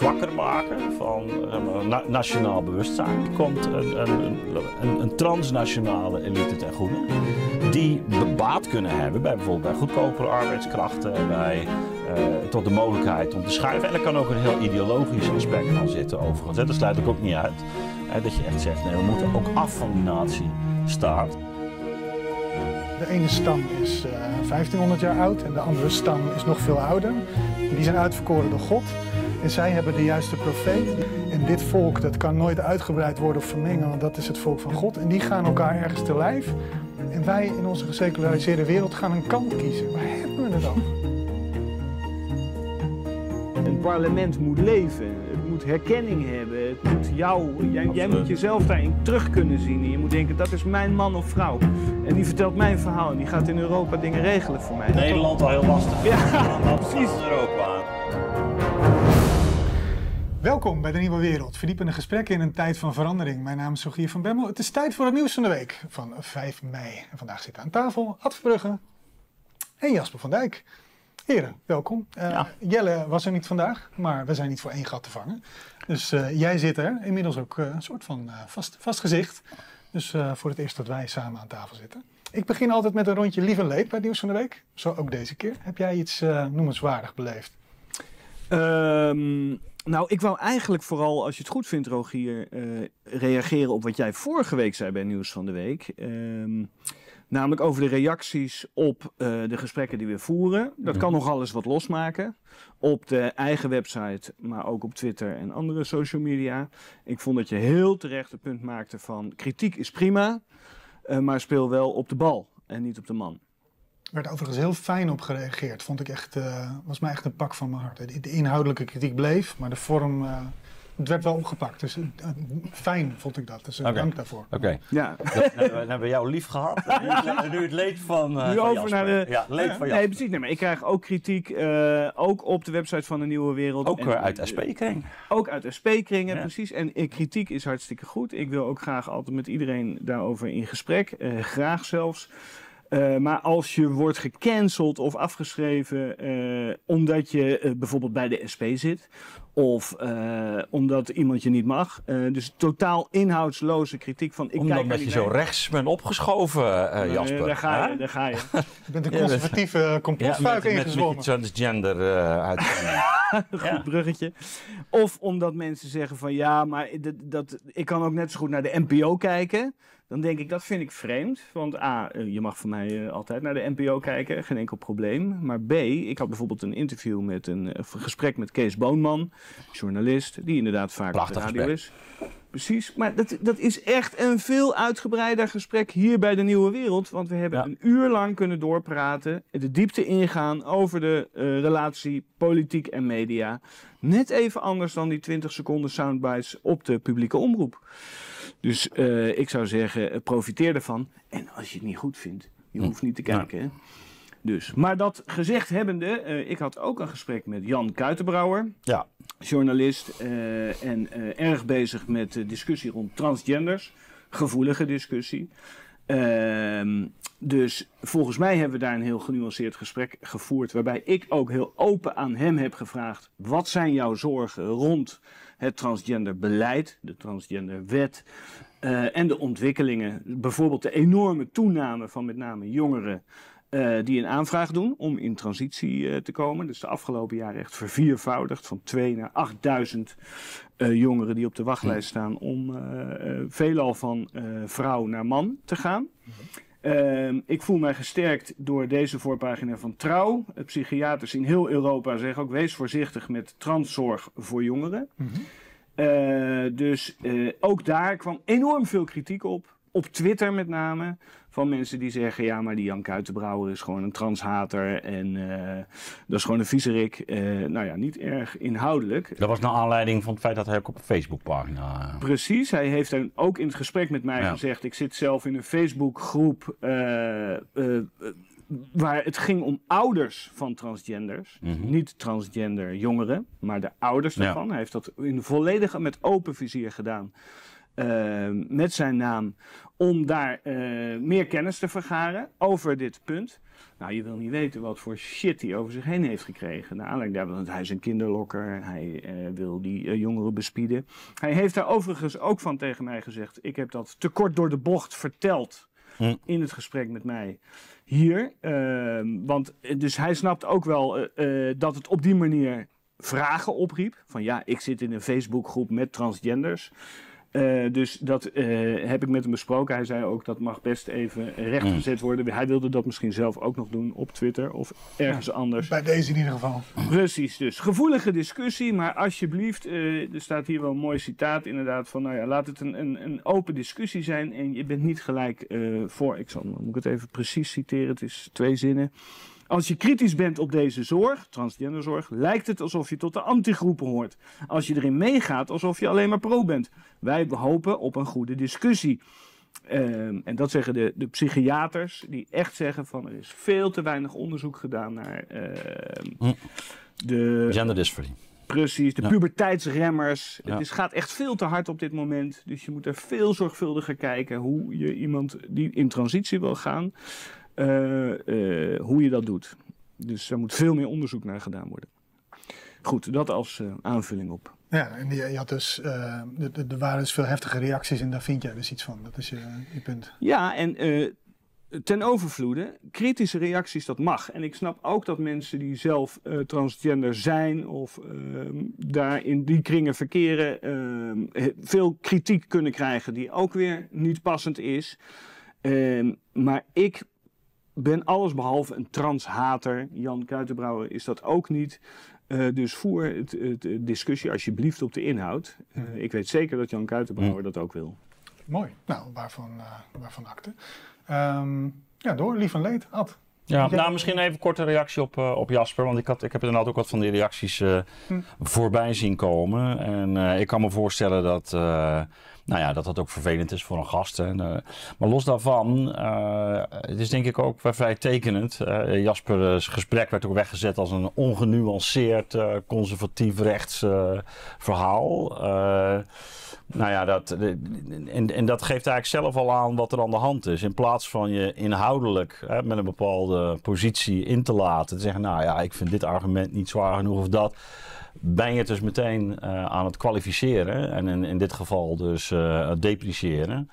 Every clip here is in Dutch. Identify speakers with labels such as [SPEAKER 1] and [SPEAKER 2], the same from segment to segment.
[SPEAKER 1] zwakker maken van nationaal bewustzijn, komt een transnationale elite ten goede. Die baat kunnen hebben bij bijvoorbeeld bij goedkopere arbeidskrachten, tot de mogelijkheid om te schuiven. En er kan ook een heel ideologisch aspect van zitten overigens. Dat sluit ik ook niet uit. Dat je echt zegt, nee, we moeten ook af van die nazistaat.
[SPEAKER 2] De ene stam is 1500 jaar oud en de andere stam is nog veel ouder. Die zijn uitverkoren door God en zij hebben de juiste profeet. En dit volk dat kan nooit uitgebreid worden of vermengen, want dat is het volk van God. En die gaan elkaar ergens te lijf. En wij in onze geseculariseerde wereld gaan een kant kiezen. Waar hebben we het over?
[SPEAKER 3] Een parlement moet leven, het moet herkenning hebben, het moet jij moet jezelf daarin terug kunnen zien. En je moet denken, dat is mijn man of vrouw. En die vertelt mijn verhaal en die gaat in Europa dingen regelen voor mij.
[SPEAKER 1] Nederland al heel lastig.
[SPEAKER 3] Ja, precies.
[SPEAKER 1] Europa.
[SPEAKER 2] Welkom bij De Nieuwe Wereld, verdiepende gesprekken in een tijd van verandering. Mijn naam is Rogier van Bemmel. Het is tijd voor het nieuws van de week van 5 mei. En vandaag zitten aan tafel Ad Verbrugge en Jasper van Dijk. Heren, welkom. Jelle was er niet vandaag, maar we zijn niet voor één gat te vangen. Dus jij zit er, inmiddels ook een soort van vast gezicht. Dus voor het eerst dat wij samen aan tafel zitten. Ik begin altijd met een rondje lief en leed bij het nieuws van de week. Zo ook deze keer. Heb jij iets noemenswaardig beleefd?
[SPEAKER 3] Nou, ik wou eigenlijk vooral, als je het goed vindt, Rogier, reageren op wat jij vorige week zei bij Nieuws van de Week. Namelijk over de reacties op de gesprekken die we voeren. Dat kan nog alles wat losmaken. Op de eigen website, maar ook op Twitter en andere social media. Ik vond dat je heel terecht het punt maakte van kritiek is prima, maar speel wel op de bal en niet op de man.
[SPEAKER 2] Er werd overigens heel fijn op gereageerd. Vond ik echt, was mij echt een pak van mijn hart. De inhoudelijke kritiek bleef, maar de vorm, het werd wel opgepakt. Dus fijn vond ik dat. Dus dank daarvoor.
[SPEAKER 1] Oké.
[SPEAKER 3] Ja.
[SPEAKER 1] Dan hebben we jou lief gehad. Nu het leed van
[SPEAKER 3] nu over
[SPEAKER 1] Jasper.
[SPEAKER 3] naar de...
[SPEAKER 1] Ja, leed van Jasper.
[SPEAKER 3] Nee, precies. Nee, maar ik krijg ook kritiek, ook op de website van De Nieuwe Wereld.
[SPEAKER 1] Ook uit SP-kring.
[SPEAKER 3] Ook uit SP-kringen,
[SPEAKER 1] Ja.
[SPEAKER 3] precies. En kritiek is hartstikke goed. Ik wil ook graag altijd met iedereen daarover in gesprek. Graag zelfs. Maar als je wordt gecanceld of afgeschreven omdat je bijvoorbeeld bij de SP zit of omdat iemand je niet mag. Dus totaal inhoudsloze kritiek van...
[SPEAKER 1] Omdat je zo rechts bent opgeschoven, Jasper.
[SPEAKER 3] Daar ga je.
[SPEAKER 2] Je bent een conservatieve complotfuik ingezwommen.
[SPEAKER 1] Met je transgender uitzending.
[SPEAKER 3] Goed bruggetje. Of omdat mensen zeggen van ja, maar ik kan ook net zo goed naar de NPO kijken. Dan denk ik, dat vind ik vreemd. Want je mag van mij altijd naar de NPO kijken, geen enkel probleem. Maar B, ik had bijvoorbeeld een interview met een gesprek met Kees Boonman, journalist, die inderdaad vaak op de radio is. Precies, maar dat is echt een veel uitgebreider gesprek hier bij De Nieuwe Wereld. Want we hebben een uur lang kunnen doorpraten, de diepte ingaan over de relatie politiek en media. Net even anders dan die 20 seconden soundbites op de publieke omroep. Dus ik zou zeggen, profiteer ervan. En als je het niet goed vindt, je hoeft niet te kijken. Hè? Dus, maar dat gezegd hebbende, ik had ook een gesprek met Jan Kuitenbrouwer. Ja. Journalist en erg bezig met de discussie rond transgenders. Gevoelige discussie. Dus volgens mij hebben we daar een heel genuanceerd gesprek gevoerd. Waarbij ik ook heel open aan hem heb gevraagd. Wat zijn jouw zorgen rond het transgenderbeleid, de transgenderwet en de ontwikkelingen. Bijvoorbeeld de enorme toename van met name jongeren die een aanvraag doen om in transitie te komen. Dus de afgelopen jaren echt verviervoudigd van 2 naar 8000 jongeren die op de wachtlijst staan om veelal van vrouw naar man te gaan. Ik voel mij gesterkt door deze voorpagina van Trouw. Psychiaters in heel Europa zeggen ook, wees voorzichtig met transzorg voor jongeren. Dus ook daar kwam enorm veel kritiek op. Op Twitter met name. Van mensen die zeggen, ja, maar die Jan Kuitenbrouwer is gewoon een transhater. En dat is gewoon een viezerik. Nou ja, niet erg inhoudelijk.
[SPEAKER 1] Dat was naar aanleiding van het feit dat hij ook op een Facebookpagina...
[SPEAKER 3] Precies, hij heeft ook in het gesprek met mij gezegd... ik zit zelf in een Facebookgroep waar het ging om ouders van transgenders. Niet transgender jongeren, maar de ouders daarvan. Hij heeft dat in volledig met open vizier gedaan. met zijn naam om daar meer kennis te vergaren over dit punt. Nou, je wil niet weten wat voor shit hij over zich heen heeft gekregen. Naar aanleiding daarvan, want hij is een kinderlokker, hij wil die jongeren bespieden. Hij heeft daar overigens ook van tegen mij gezegd, ik heb dat te kort door de bocht verteld in het gesprek met mij hier. Want dus hij snapt ook wel dat het op die manier vragen opriep. Van ja, ik zit in een Facebookgroep met transgenders. Dus dat heb ik met hem besproken. Hij zei ook dat mag best even rechtgezet worden. Hij wilde dat misschien zelf ook nog doen op Twitter of ergens anders.
[SPEAKER 2] Bij deze in ieder geval.
[SPEAKER 3] Precies, dus gevoelige discussie, maar alsjeblieft, er staat hier wel een mooi citaat inderdaad van, nou ja, laat het een open discussie zijn en je bent niet gelijk voor, moet ik het even precies citeren, het is 2 zinnen. Als je kritisch bent op deze zorg, transgenderzorg, lijkt het alsof je tot de antigroepen hoort. Als je erin meegaat, alsof je alleen maar pro bent. Wij hopen op een goede discussie. En dat zeggen de psychiaters, die echt zeggen van er is veel te weinig onderzoek gedaan naar de
[SPEAKER 1] Gender dysphorie.
[SPEAKER 3] Precies, de puberteitsremmers. Het gaat echt veel te hard op dit moment. Dus je moet er veel zorgvuldiger kijken hoe je iemand die in transitie wil gaan, hoe je dat doet. Dus er moet veel meer onderzoek naar gedaan worden. Goed, dat als aanvulling op.
[SPEAKER 2] Ja, en je had dus, er waren dus veel heftige reacties en daar vind jij dus iets van. Dat is je punt.
[SPEAKER 3] Ja, en ten overvloede, kritische reacties, dat mag. En ik snap ook dat mensen die zelf transgender zijn of daar in die kringen verkeren, veel kritiek kunnen krijgen die ook weer niet passend is. Maar ik ben allesbehalve een transhater. Jan Kuitenbrouwer is dat ook niet. Dus voer het discussie alsjeblieft op de inhoud. Ik weet zeker dat Jan Kuitenbrouwer dat ook wil.
[SPEAKER 2] Mooi. Nou, waarvan akte. Door, lief en leed. Ad.
[SPEAKER 1] Ja, nou misschien even een korte reactie op Jasper. Want ik heb inderdaad ook wat van die reacties voorbij zien komen. En ik kan me voorstellen dat ook vervelend is voor een gast. Hè. Maar los daarvan, het is denk ik ook vrij tekenend. Jasper's gesprek werd ook weggezet als een ongenuanceerd, conservatief rechts verhaal. Dat geeft eigenlijk zelf al aan wat er aan de hand is. In plaats van je inhoudelijk met een bepaalde positie in te laten. Te zeggen, ik vind dit argument niet zwaar genoeg of dat. Ben je het dus meteen aan het kwalificeren. En in dit geval dus depreciëren.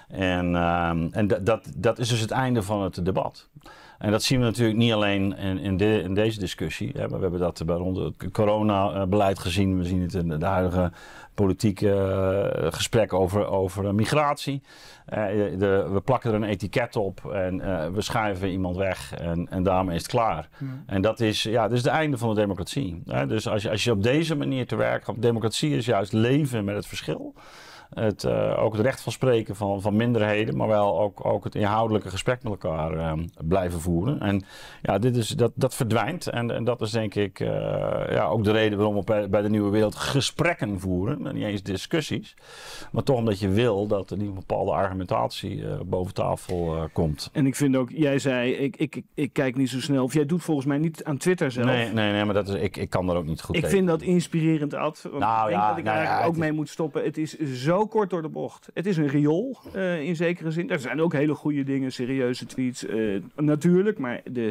[SPEAKER 1] En dat is dus het einde van het debat. En dat zien we natuurlijk niet alleen in deze discussie. We hebben dat rond het coronabeleid gezien. We zien het in de huidige politieke gesprek over migratie. We plakken er een etiket op en we schuiven iemand weg en daarmee is het klaar. En dat is het einde van de democratie. Dus als je op deze manier te werk gaat, democratie is juist leven met het verschil. Ook het recht van spreken van minderheden, maar wel ook het inhoudelijke gesprek met elkaar blijven voeren. En dat verdwijnt. En dat is denk ik ook de reden waarom we bij de Nieuwe Wereld gesprekken voeren. En niet eens discussies. Maar toch omdat je wil dat er niet een bepaalde argumentatie boven tafel komt.
[SPEAKER 3] En ik vind ook, jij zei, ik kijk niet zo snel. Of jij doet volgens mij niet aan Twitter zelf.
[SPEAKER 1] Nee, maar ik kan daar ook niet goed tegen.
[SPEAKER 3] Ik vind dat inspirerend, Ad. Want ik denk dat ik eigenlijk ook mee moet stoppen. Het is zo kort door de bocht. Het is een riool in zekere zin. Er zijn ook hele goede dingen, serieuze tweets natuurlijk, maar de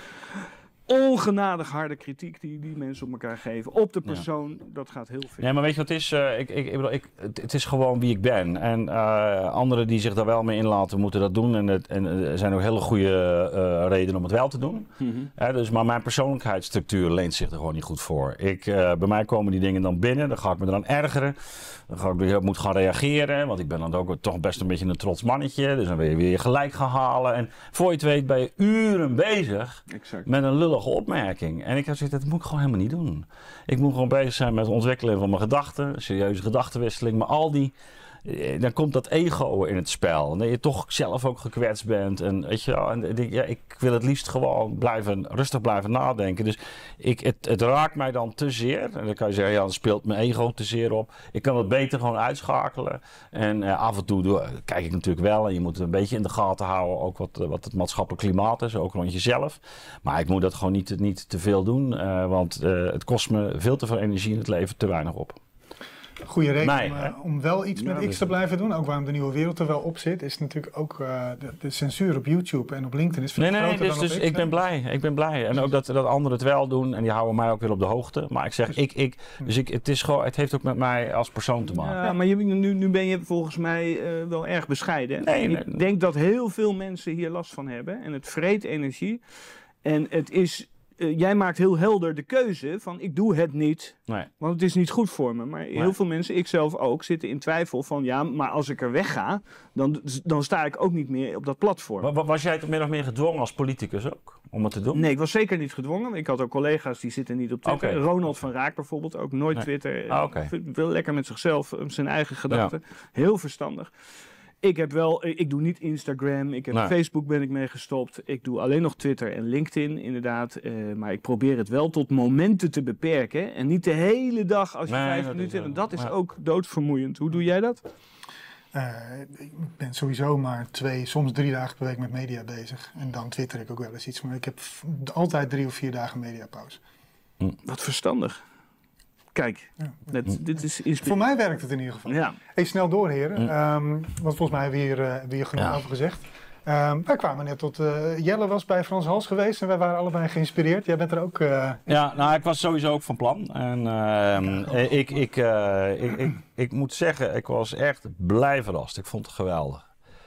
[SPEAKER 3] ongenadig harde kritiek die mensen op elkaar geven, op de persoon, dat gaat heel ver.
[SPEAKER 1] Nee, maar weet je wat het is? Het is gewoon wie ik ben. En anderen die zich daar wel mee inlaten, moeten dat doen. En er zijn ook hele goede redenen om het wel te doen. Maar mijn persoonlijkheidsstructuur leent zich er gewoon niet goed voor. Bij mij komen die dingen dan binnen, dan ga ik me eraan ergeren. Dan ga ik weer moet gaan reageren, want ik ben dan ook toch best een beetje een trots mannetje. Dus dan wil je weer gelijk gaan halen. En voor je het weet ben je uren bezig met een lullige opmerking. En ik heb gezegd, dat moet ik gewoon helemaal niet doen. Ik moet gewoon bezig zijn met het ontwikkelen van mijn gedachten, serieuze gedachtenwisseling, maar dan komt dat ego in het spel. En dat je toch zelf ook gekwetst bent. En weet je wel, ik wil het liefst gewoon rustig blijven nadenken. Dus het raakt mij dan te zeer. En dan kan je zeggen, dan speelt mijn ego te zeer op. Ik kan het beter gewoon uitschakelen. En af en toe kijk ik natuurlijk wel. En je moet het een beetje in de gaten houden. Ook wat het maatschappelijk klimaat is. Ook rond jezelf. Maar ik moet dat gewoon niet te veel doen. Want het kost me veel te veel energie in het leven, te weinig op.
[SPEAKER 2] Goede reden
[SPEAKER 1] Nee,
[SPEAKER 2] om wel iets met
[SPEAKER 1] Ja,
[SPEAKER 2] X te blijven doen. Ook waarom de nieuwe wereld er wel op zit, is natuurlijk ook de censuur op YouTube en op LinkedIn is veel groter dan op
[SPEAKER 1] dus
[SPEAKER 2] X.
[SPEAKER 1] ik ben blij. Ik ben blij. En ook dat anderen het wel doen en die houden mij ook weer op de hoogte. Maar ik zeg, het heeft ook met mij als persoon te maken.
[SPEAKER 3] Ja, maar nu ben je volgens mij wel erg bescheiden.
[SPEAKER 1] Nee.
[SPEAKER 3] Ik denk dat heel veel mensen hier last van hebben. En het vreet energie. En het is... jij maakt heel helder de keuze van ik doe het niet,
[SPEAKER 1] Nee.
[SPEAKER 3] want het is niet goed voor me. Maar heel veel mensen, ik zelf ook, zitten in twijfel van ja, maar als ik er wegga, dan sta ik ook niet meer op dat platform.
[SPEAKER 1] Was jij toch min of meer gedwongen als politicus ook om het te doen?
[SPEAKER 3] Nee, ik was zeker niet gedwongen. Ik had ook collega's die zitten niet op Twitter.
[SPEAKER 1] Oké.
[SPEAKER 3] Ronald van Raak bijvoorbeeld, ook nooit Twitter.
[SPEAKER 1] Oké.
[SPEAKER 3] Veel lekker met zichzelf, zijn eigen gedachten. Heel verstandig. Ik doe niet Instagram, Facebook ben ik mee gestopt. Ik doe alleen nog Twitter en LinkedIn inderdaad. Maar ik probeer het wel tot momenten te beperken. En niet de hele dag als je 5 minuten hebt. En dat is ook doodvermoeiend. Hoe doe jij dat?
[SPEAKER 2] Ik ben sowieso maar 2, soms 3 dagen per week met media bezig. En dan twitter ik ook wel eens iets. Maar ik heb altijd 3 of 4 dagen mediapauze.
[SPEAKER 3] Wat verstandig. Kijk, dit is
[SPEAKER 2] voor mij werkt het in ieder geval.
[SPEAKER 3] Ja.
[SPEAKER 2] Even snel door, heren. Want volgens mij hebben we hier genoeg over gezegd. Wij kwamen net tot... Jelle was bij Frans Hals geweest en wij waren allebei geïnspireerd. Jij bent er ook...
[SPEAKER 1] Ja, nou, ik was sowieso ook van plan. En ik moet zeggen, ik was echt blij verrast. Ik vond het geweldig.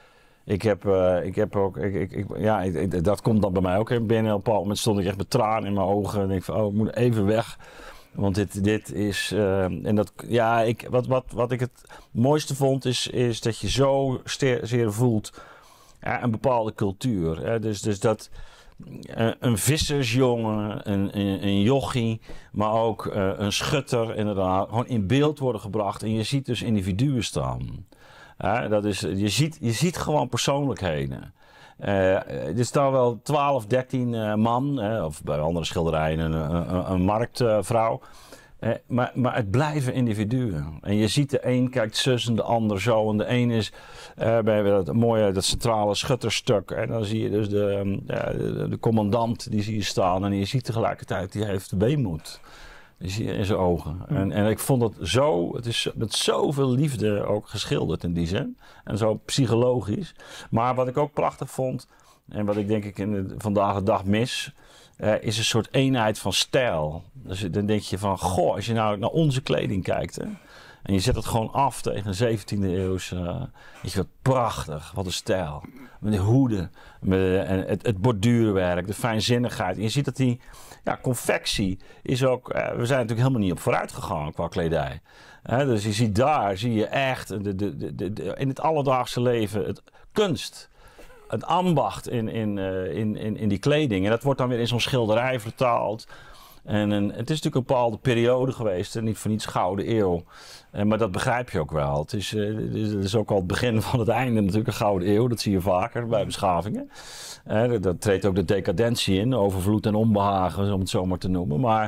[SPEAKER 1] Dat komt dan bij mij ook binnen. Op een bepaald moment stond ik echt met tranen in mijn ogen. En ik van, ik moet even weg. Want dit is... Wat ik het mooiste vond, is dat je zo zeer voelt een bepaalde cultuur. Hè? Dus dat een vissersjongen, een jochie, maar ook een schutter inderdaad, gewoon in beeld worden gebracht. En je ziet dus individuen staan. Je ziet gewoon persoonlijkheden. Er staan wel 12, 13 man, of bij andere schilderijen een marktvrouw. Maar het blijven individuen. En je ziet de een kijkt zus en de ander zo. En de een is bij dat centrale schutterstuk. En dan zie je dus de commandant, die zie je staan. En je ziet tegelijkertijd, die heeft weemoed. Die zie je in zijn ogen. En ik vond het zo, het is met zoveel liefde ook geschilderd in die zin. En zo psychologisch. Maar wat ik ook prachtig vond, en wat ik denk ik vandaag de dag mis, is een soort eenheid van stijl. Dus dan denk je van, goh, als je nou naar onze kleding kijkt, hè, en je zet het gewoon af tegen een 17e eeuwse, weet je wat, prachtig, wat een stijl. Met de hoeden, het borduurwerk, de fijnzinnigheid. En je ziet dat die confectie is ook, we zijn natuurlijk helemaal niet op vooruit gegaan qua kledij. Dus je ziet zie je echt in het alledaagse leven het kunst. Het ambacht in die kleding. En dat wordt dan weer in zo'n schilderij vertaald. En het is natuurlijk een bepaalde periode geweest. Niet voor niets Gouden Eeuw. Maar dat begrijp je ook wel. Het is ook al het begin van het einde natuurlijk een Gouden Eeuw. Dat zie je vaker bij beschavingen. Daar treedt ook de decadentie in. Overvloed en onbehagen, om het zo maar te noemen. Maar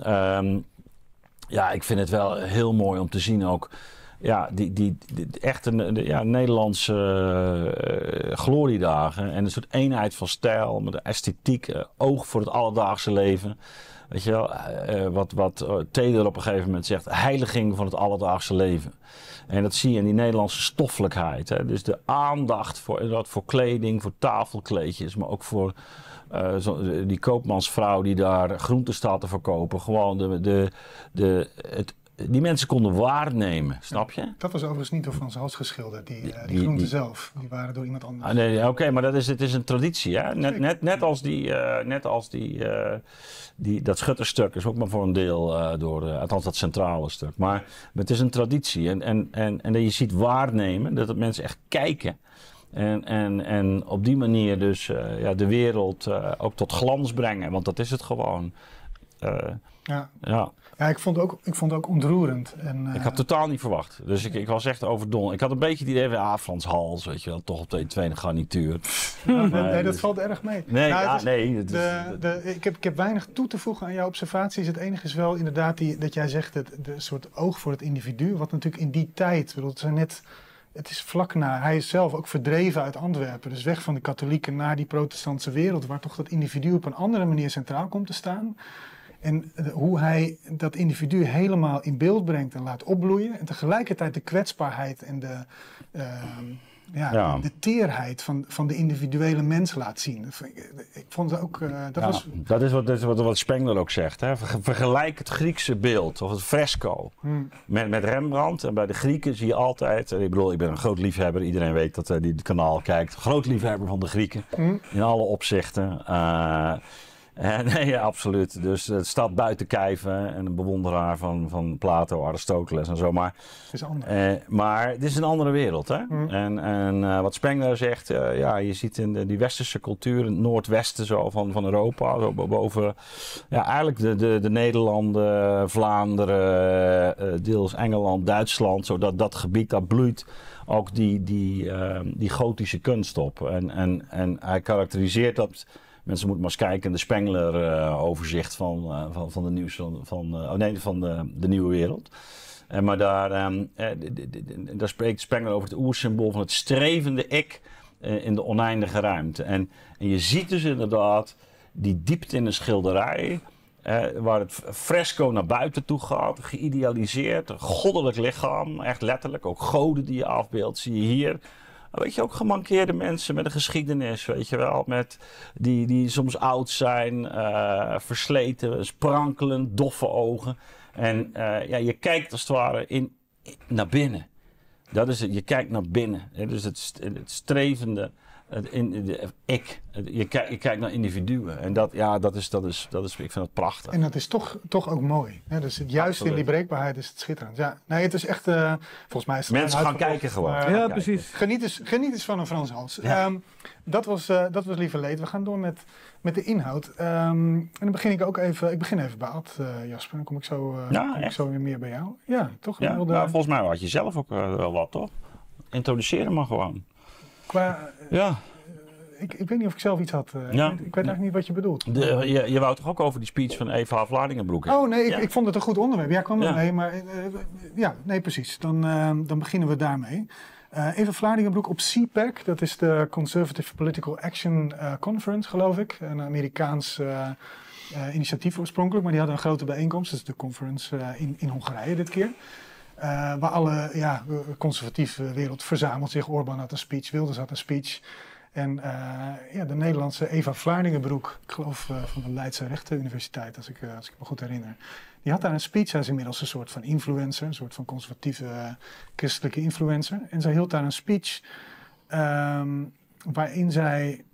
[SPEAKER 1] ik vind het wel heel mooi om te zien ook. Ja, die echte Nederlandse gloriedagen. En een soort eenheid van stijl. Met de esthetiek, oog voor het alledaagse leven. Weet je wel, wat Taylor op een gegeven moment zegt, heiliging van het alledaagse leven. En dat zie je in die Nederlandse stoffelijkheid. Hè? Dus de aandacht voor kleding, voor tafelkleedjes, maar ook voor die koopmansvrouw die daar groenten staat te verkopen. Gewoon die mensen konden waarnemen, snap je? Dat
[SPEAKER 2] was overigens niet door Frans Hals geschilderd, die groenten zelf. Die waren door iemand anders.
[SPEAKER 1] Nee, oké, maar het is een traditie. Hè? Net als dat schutterstuk is ook maar voor een deel althans dat centrale stuk. Maar het is een traditie. En dat je ziet waarnemen, dat mensen echt kijken. En op die manier dus de wereld ook tot glans brengen. Want dat is het gewoon.
[SPEAKER 2] Ja, ik vond het ook ontroerend.
[SPEAKER 1] Ik had totaal niet verwacht. Dus ik was echt overdonderd. Ik had een beetje het idee van, Frans Hals, weet je wel, toch op de tweede garnituur.
[SPEAKER 2] Nee, dat valt erg mee.
[SPEAKER 1] Ik
[SPEAKER 2] heb weinig toe te voegen aan jouw observaties. Het enige is wel inderdaad dat jij zegt, de soort oog voor het individu. Wat natuurlijk in die tijd, het is vlak na, hij is zelf ook verdreven uit Antwerpen. Dus weg van de katholieken naar die protestantse wereld, waar toch dat individu op een andere manier centraal komt te staan. En hoe hij dat individu helemaal in beeld brengt en laat opbloeien. En tegelijkertijd de kwetsbaarheid en de teerheid van de individuele mens laat zien. Ik vond het ook...
[SPEAKER 1] Dat is wat Spengler ook zegt. Hè? Vergelijk het Griekse beeld of het fresco met Rembrandt. En bij de Grieken zie je altijd... Ik bedoel, ik ben een groot liefhebber. Iedereen weet dat die het kanaal kijkt. Groot liefhebber van de Grieken. In alle opzichten. Nee, absoluut. Dus het staat buiten kijven en een bewonderaar van Plato, Aristoteles en zo. Maar
[SPEAKER 2] het is anders.
[SPEAKER 1] Maar het is een andere wereld. Hè? En wat Spengler zegt, je ziet in die westerse cultuur, in het noordwesten zo van Europa, zo boven eigenlijk de Nederlanden, Vlaanderen, deels Engeland, Duitsland, zo dat gebied, dat bloeit ook die gotische kunst op. En hij karakteriseert dat. Mensen moeten maar eens kijken in de Spengler-overzicht van de nieuws van de nieuwe wereld. Maar daar spreekt Spengler over het oersymbool van het strevende ik in de oneindige ruimte. En je ziet dus inderdaad die diepte in de schilderij, waar het fresco naar buiten toe gaat, geïdealiseerd, een goddelijk lichaam, echt letterlijk, ook goden die je afbeeldt, zie je hier. Weet je, ook gemankeerde mensen met een geschiedenis, weet je wel. Die soms oud zijn, versleten, sprankelend, doffe ogen. En je kijkt als het ware naar binnen. Dat is het, je kijkt naar binnen. Dus het strevende, je kijkt naar individuen. En dat is, ik vind het prachtig.
[SPEAKER 2] En dat is toch ook mooi. Hè? Dus juist in die breekbaarheid is het schitterend. Ja, nee, het is echt, volgens mij is het...
[SPEAKER 1] Mensen gaan kijken gewoon.
[SPEAKER 3] Precies.
[SPEAKER 2] Geniet eens van een Frans Hals. Ja. Dat was Lieve Leed. We gaan door met de inhoud. En dan begin ik ook even... Ik begin even bij Ad, Jasper. Dan kom ik zo weer meer bij jou. Ja, toch?
[SPEAKER 1] Ja, maar volgens mij had je zelf ook wel wat, toch? Introduceren maar gewoon.
[SPEAKER 2] Ik weet niet of ik zelf iets had. Ik weet eigenlijk niet wat je bedoelt.
[SPEAKER 1] Je wou toch ook over die speech van Eva Vlaardingenbroek?
[SPEAKER 2] Oh nee, ik vond het een goed onderwerp. Ja, kwam er mee. Maar nee, precies. Dan beginnen we daarmee. Eva Vlaardingenbroek op CPAC. Dat is de Conservative Political Action Conference, geloof ik. Een Amerikaans initiatief oorspronkelijk. Maar die hadden een grote bijeenkomst. Dat is de conference in Hongarije dit keer. Waar alle conservatieve wereld verzamelt zich. Orbán had een speech, Wilders had een speech. En de Nederlandse Eva Vlaardingenbroek, ik geloof van de Leidse Rechtenuniversiteit, als ik me goed herinner. Die had daar een speech. Hij is inmiddels een soort van influencer, een soort van conservatieve christelijke influencer. En zij hield daar een speech waarin zij...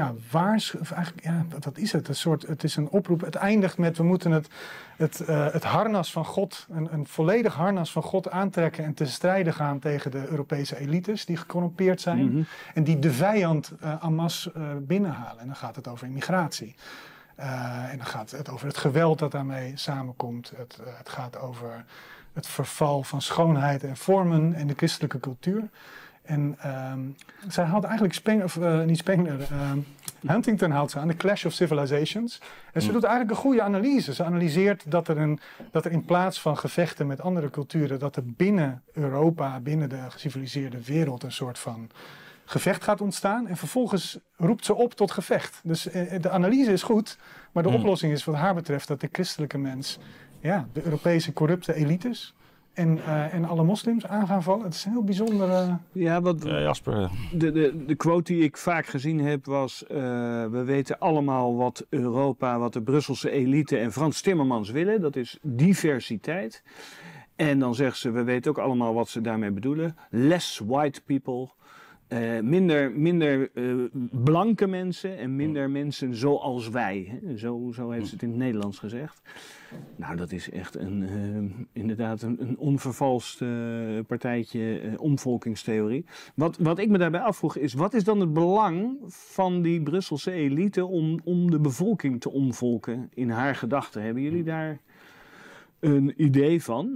[SPEAKER 2] wat is het? Het is een oproep. Het eindigt met: we moeten het harnas van God, een volledig harnas van God aantrekken en te strijden gaan tegen de Europese elites die gecorrumpeerd zijn. En die de vijand en masse binnenhalen. En dan gaat het over immigratie. En dan gaat het over het geweld dat daarmee samenkomt. Het gaat over het verval van schoonheid en vormen en de christelijke cultuur. En zij haalt eigenlijk Huntington haalt ze aan, The Clash of Civilizations. En ze doet eigenlijk een goede analyse. Ze analyseert dat er in plaats van gevechten met andere culturen, dat er binnen Europa, binnen de geciviliseerde wereld, een soort van gevecht gaat ontstaan. En vervolgens roept ze op tot gevecht. Dus de analyse is goed, maar de oplossing is wat haar betreft dat de christelijke mens, de Europese corrupte elites en alle moslims aan gaan vallen. Het is een heel bijzonder...
[SPEAKER 1] Jasper.
[SPEAKER 3] De quote die ik vaak gezien heb was... we weten allemaal wat Europa, wat de Brusselse elite en Frans Timmermans willen. Dat is diversiteit. En dan zegt ze, we weten ook allemaal wat ze daarmee bedoelen. Less white people. Minder blanke mensen en minder mensen zoals wij. Hè? Zo heeft ze het in het Nederlands gezegd. Nou, dat is echt inderdaad een onvervalst partijtje omvolkingstheorie. Wat ik me daarbij afvroeg is, wat is dan het belang van die Brusselse elite om de bevolking te omvolken in haar gedachten? Hebben jullie daar een idee van?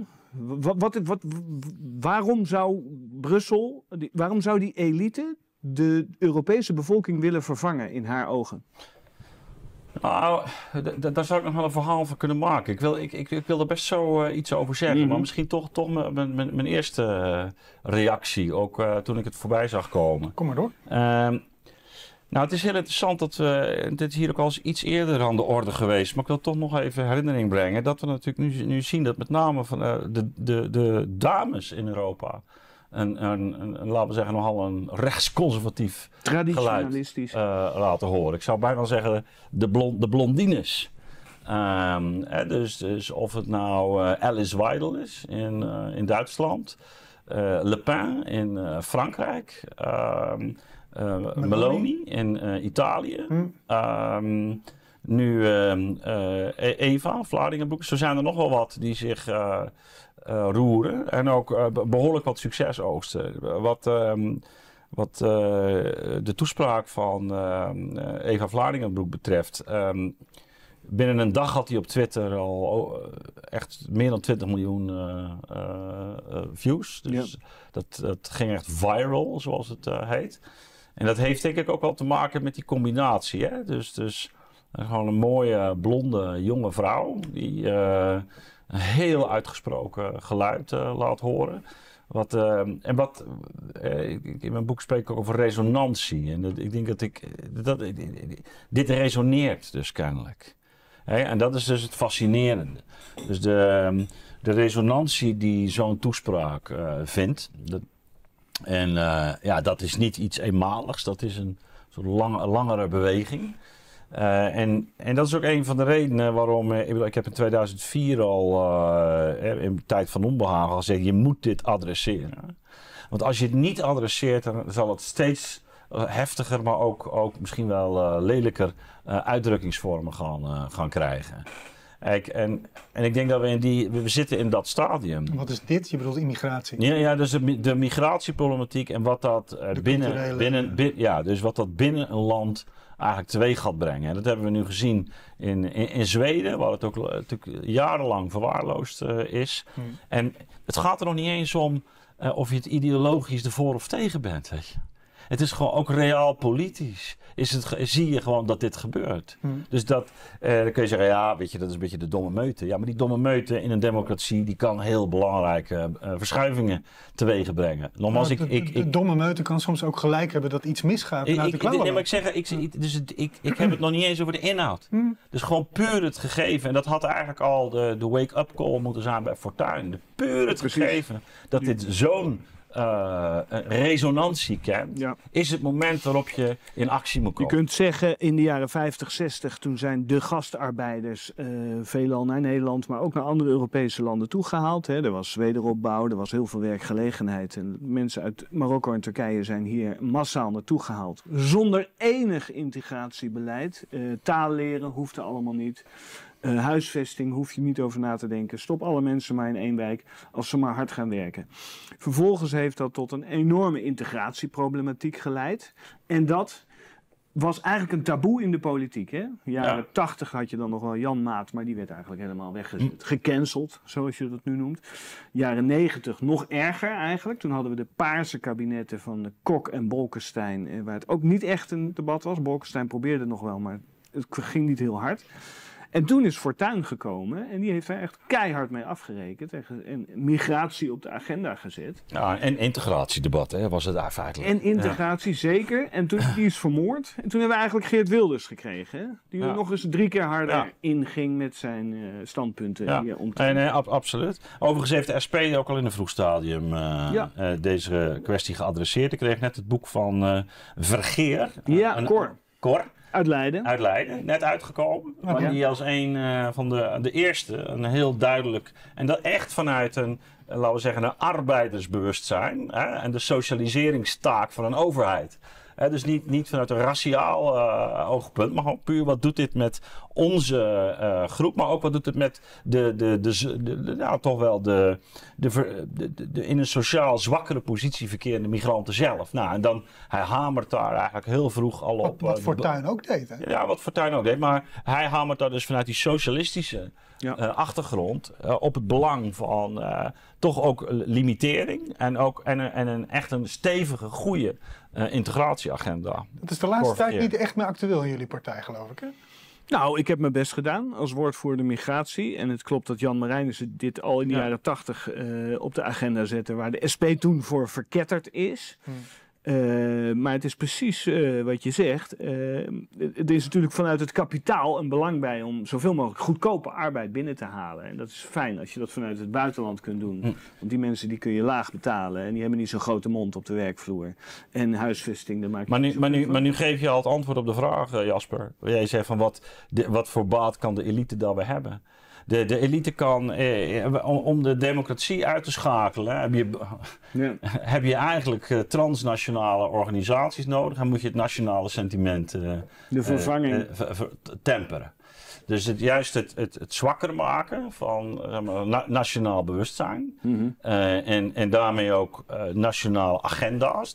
[SPEAKER 3] Waarom zou Brussel, waarom zou die elite de Europese bevolking willen vervangen in haar ogen?
[SPEAKER 1] Nou, daar zou ik nog wel een verhaal van kunnen maken. Ik wil er best zo iets over zeggen. Maar misschien toch mijn eerste reactie, ook toen ik het voorbij zag komen.
[SPEAKER 2] Kom maar door.
[SPEAKER 1] Nou, het is heel interessant dat dit is hier ook al eens iets eerder aan de orde geweest. Maar ik wil toch nog even herinnering brengen dat we natuurlijk nu zien dat met name van de dames in Europa laten we zeggen, nogal een rechtsconservatief
[SPEAKER 3] Traditionalistisch.
[SPEAKER 1] geluid laten horen. Ik zou bijna zeggen de blondines. Dus of het nou Alice Weidel is in Duitsland, Le Pen in Frankrijk, Meloni in Italië, nu Eva, Vlaardingenbroek. Zo zijn er nog wel wat die zich roeren en ook behoorlijk wat succes oogsten. Wat de toespraak van Eva Vlaardingenbroek betreft. Binnen een dag had hij op Twitter al echt meer dan 20 miljoen views. Dus dat ging echt viral, zoals het heet. En dat heeft denk ik ook wel te maken met die combinatie. Hè? Dus gewoon een mooie, blonde, jonge vrouw die een heel uitgesproken geluid laat horen. In mijn boek spreek ik ook over resonantie. En ik denk dat dit resoneert dus kennelijk. En dat is dus het fascinerende. Dus de resonantie die zo'n toespraak vindt. Dat is niet iets eenmaligs. Dat is een soort langere beweging. En dat is ook een van de redenen waarom... Ik heb in 2004 al in de tijd van onbehagen gezegd... je moet dit adresseren. Want als je het niet adresseert... dan zal het steeds heftiger... maar ook misschien wel lelijker uitdrukkingsvormen gaan krijgen. En ik denk dat we zitten in dat stadium.
[SPEAKER 2] Wat is dit? Je bedoelt immigratie?
[SPEAKER 1] Ja, dus de migratieproblematiek... en wat dat dus wat dat binnen een land... eigenlijk teweeg gaat brengen. En dat hebben we nu gezien in Zweden, waar het ook natuurlijk jarenlang verwaarloosd is. En het gaat er nog niet eens om of je het ideologisch ervoor of tegen bent. Weet je. Het is gewoon ook reaal politisch. Zie je gewoon dat dit gebeurt. Dus dan kun je zeggen, ja, weet je, dat is een beetje de domme meute. Ja, maar die domme meute in een democratie, die kan heel belangrijke verschuivingen teweeg brengen. Nogmaals,
[SPEAKER 2] de domme meute kan soms ook gelijk hebben dat iets misgaat. Ik
[SPEAKER 1] heb het nog niet eens over de inhoud. Dus gewoon puur het gegeven. En dat had eigenlijk al de wake-up call moeten zijn bij Fortuyn. Puur het gegeven dat dit zo'n resonantie kent, is het moment waarop je in actie moet komen.
[SPEAKER 3] Je kunt zeggen, in de jaren 50, 60, toen zijn de gastarbeiders veelal naar Nederland, maar ook naar andere Europese landen toegehaald. Hè. Er was wederopbouw, er was heel veel werkgelegenheid. En mensen uit Marokko en Turkije zijn hier massaal naartoe gehaald. Zonder enig integratiebeleid. Taal leren hoefde allemaal niet. Huisvesting hoef je niet over na te denken. Stop alle mensen maar in één wijk als ze maar hard gaan werken. Vervolgens heeft dat tot een enorme integratieproblematiek geleid. En dat was eigenlijk een taboe in de politiek. Hè? Jaren 80 had je dan nog wel Jan Maat, maar die werd eigenlijk helemaal weggezet. Gecanceld, zoals je dat nu noemt. Jaren 90 nog erger eigenlijk. Toen hadden we de paarse kabinetten van Kok en Bolkestein, waar het ook niet echt een debat was. Bolkestein probeerde het nog wel, maar het ging niet heel hard. En toen is Fortuyn gekomen en die heeft daar echt keihard mee afgerekend en migratie op de agenda gezet.
[SPEAKER 1] Ja, en integratiedebat was het daar feitelijk.
[SPEAKER 3] En integratie zeker. En toen die is vermoord. En toen hebben we eigenlijk Geert Wilders gekregen. Hè? Die nog eens 3 keer harder inging met zijn standpunten.
[SPEAKER 1] Nee, absoluut. Overigens heeft de SP ook al in een vroeg stadium deze kwestie geadresseerd. Ik kreeg net het boek van Vergeer. Cor.
[SPEAKER 3] Uit Leiden,
[SPEAKER 1] net uitgekomen. Maar die als een van de eerste, een heel duidelijk... En dat echt vanuit laten we zeggen, een arbeidersbewustzijn. En de socialiseringstaak van een overheid. Dus niet vanuit een raciaal oogpunt, maar gewoon puur wat doet dit met onze groep, maar ook wat doet het met toch wel de in een sociaal zwakkere positie verkerende migranten zelf. Nou, en dan hij hamert daar eigenlijk heel vroeg al op.
[SPEAKER 2] Wat Fortuyn ook deed, hè?
[SPEAKER 1] Ja, wat Fortuyn ook deed, maar hij hamert daar dus vanuit die socialistische achtergrond op het belang van toch ook limitering en een echt een stevige, goede integratieagenda.
[SPEAKER 2] Dat is de laatste tijd niet echt meer actueel in jullie partij, geloof ik, hè?
[SPEAKER 3] Nou, ik heb mijn best gedaan als woordvoerder migratie. En het klopt dat Jan Marijnissen dit al in de jaren 80 op de agenda zette, waar de SP toen voor verketterd is. Maar het is precies wat je zegt. Er is natuurlijk vanuit het kapitaal een belang bij om zoveel mogelijk goedkope arbeid binnen te halen. En dat is fijn als je dat vanuit het buitenland kunt doen. Want die mensen die kun je laag betalen en die hebben niet zo'n grote mond op de werkvloer. En huisvesting, daar maak je
[SPEAKER 1] maar nu geef je al het antwoord op de vraag, Jasper. Jij zegt van wat voor baat kan de elite daarbij hebben? De elite kan, om de democratie uit te schakelen, heb je eigenlijk transnationale organisaties nodig. En moet je het nationale sentiment
[SPEAKER 3] de vervanging
[SPEAKER 1] temperen. Dus het zwakker maken van nationaal bewustzijn. En daarmee ook nationale agenda's.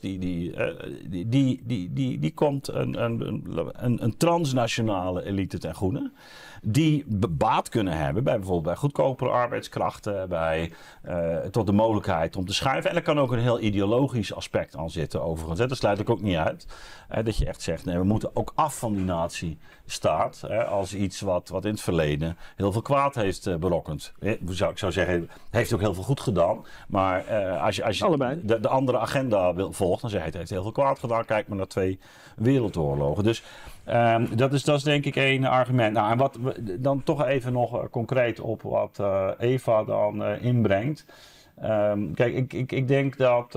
[SPEAKER 1] Die komt een transnationale elite ten goede. Die baat kunnen hebben bijvoorbeeld bij goedkopere arbeidskrachten, tot de mogelijkheid om te schuiven. En er kan ook een heel ideologisch aspect aan zitten overigens. Dat sluit ik ook niet uit. Dat je echt zegt, nee, we moeten ook af van die natiestaat. Als iets wat in het verleden heel veel kwaad heeft berokkend. Ik zou zeggen, heeft ook heel veel goed gedaan. Maar als je de andere agenda volgt, dan zeg je het heeft heel veel kwaad gedaan. Kijk maar naar 2 wereldoorlogen. Dus dat is denk ik één argument. Nou, en wat dan toch even nog concreet op wat Eva dan inbrengt. Kijk, ik denk dat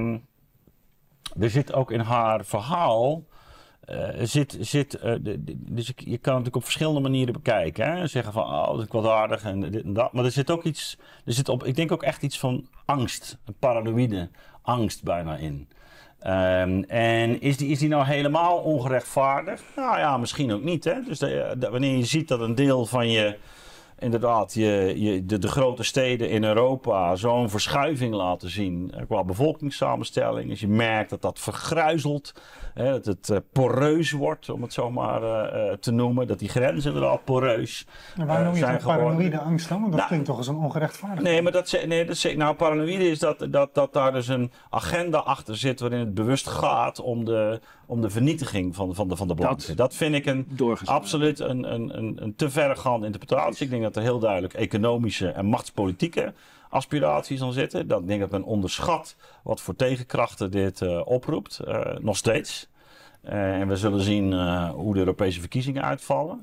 [SPEAKER 1] er zit ook in haar verhaal. Dus je kan natuurlijk op verschillende manieren bekijken. Hè? Zeggen van, dat is kwaadaardig en dit en dat. Maar er zit ook iets. Ik denk ook echt iets van angst. Een paranoïde angst bijna in. En is die nou helemaal ongerechtvaardigd? Nou ja, misschien ook niet. Hè? Dus wanneer je ziet dat een deel van inderdaad, de grote steden in Europa zo'n verschuiving laten zien qua bevolkingssamenstelling. Als je merkt dat dat vergruizelt, dat het poreus wordt, om het zo maar te noemen. Dat die grenzen inderdaad poreus
[SPEAKER 2] en waar noem je
[SPEAKER 1] zijn
[SPEAKER 2] het paranoïde angst dan? Want dat klinkt toch als een ongerechtvaardigd.
[SPEAKER 1] Nee, maar paranoïde is dat daar dus een agenda achter zit waarin het bewust gaat om de vernietiging van de blanken. Dat vind ik absoluut een te verregaande interpretatie. Ik denk dat er heel duidelijk economische en machtspolitieke aspiraties aan zitten. Ik denk dat men onderschat wat voor tegenkrachten dit oproept. Nog steeds. En we zullen zien hoe de Europese verkiezingen uitvallen.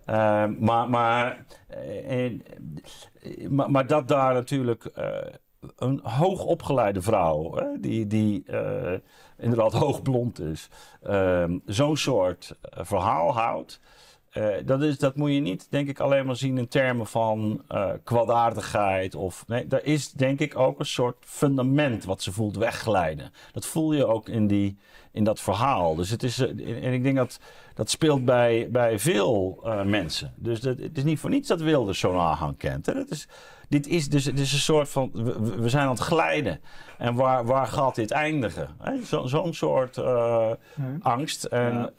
[SPEAKER 1] Maar dat daar natuurlijk een hoogopgeleide vrouw, die inderdaad hoogblond is, zo'n soort verhaal houdt. Dat moet je niet, denk ik, alleen maar zien in termen van kwaadaardigheid. Nee, daar is denk ik ook een soort fundament wat ze voelt wegglijden. Dat voel je ook in dat verhaal. Dus het is, en ik denk dat speelt bij veel mensen. Dus het is niet voor niets dat Wilders zo'n aanhang kent. Hè? Dit is een soort van, we zijn aan het glijden. En waar gaat dit eindigen? Zo'n soort angst. En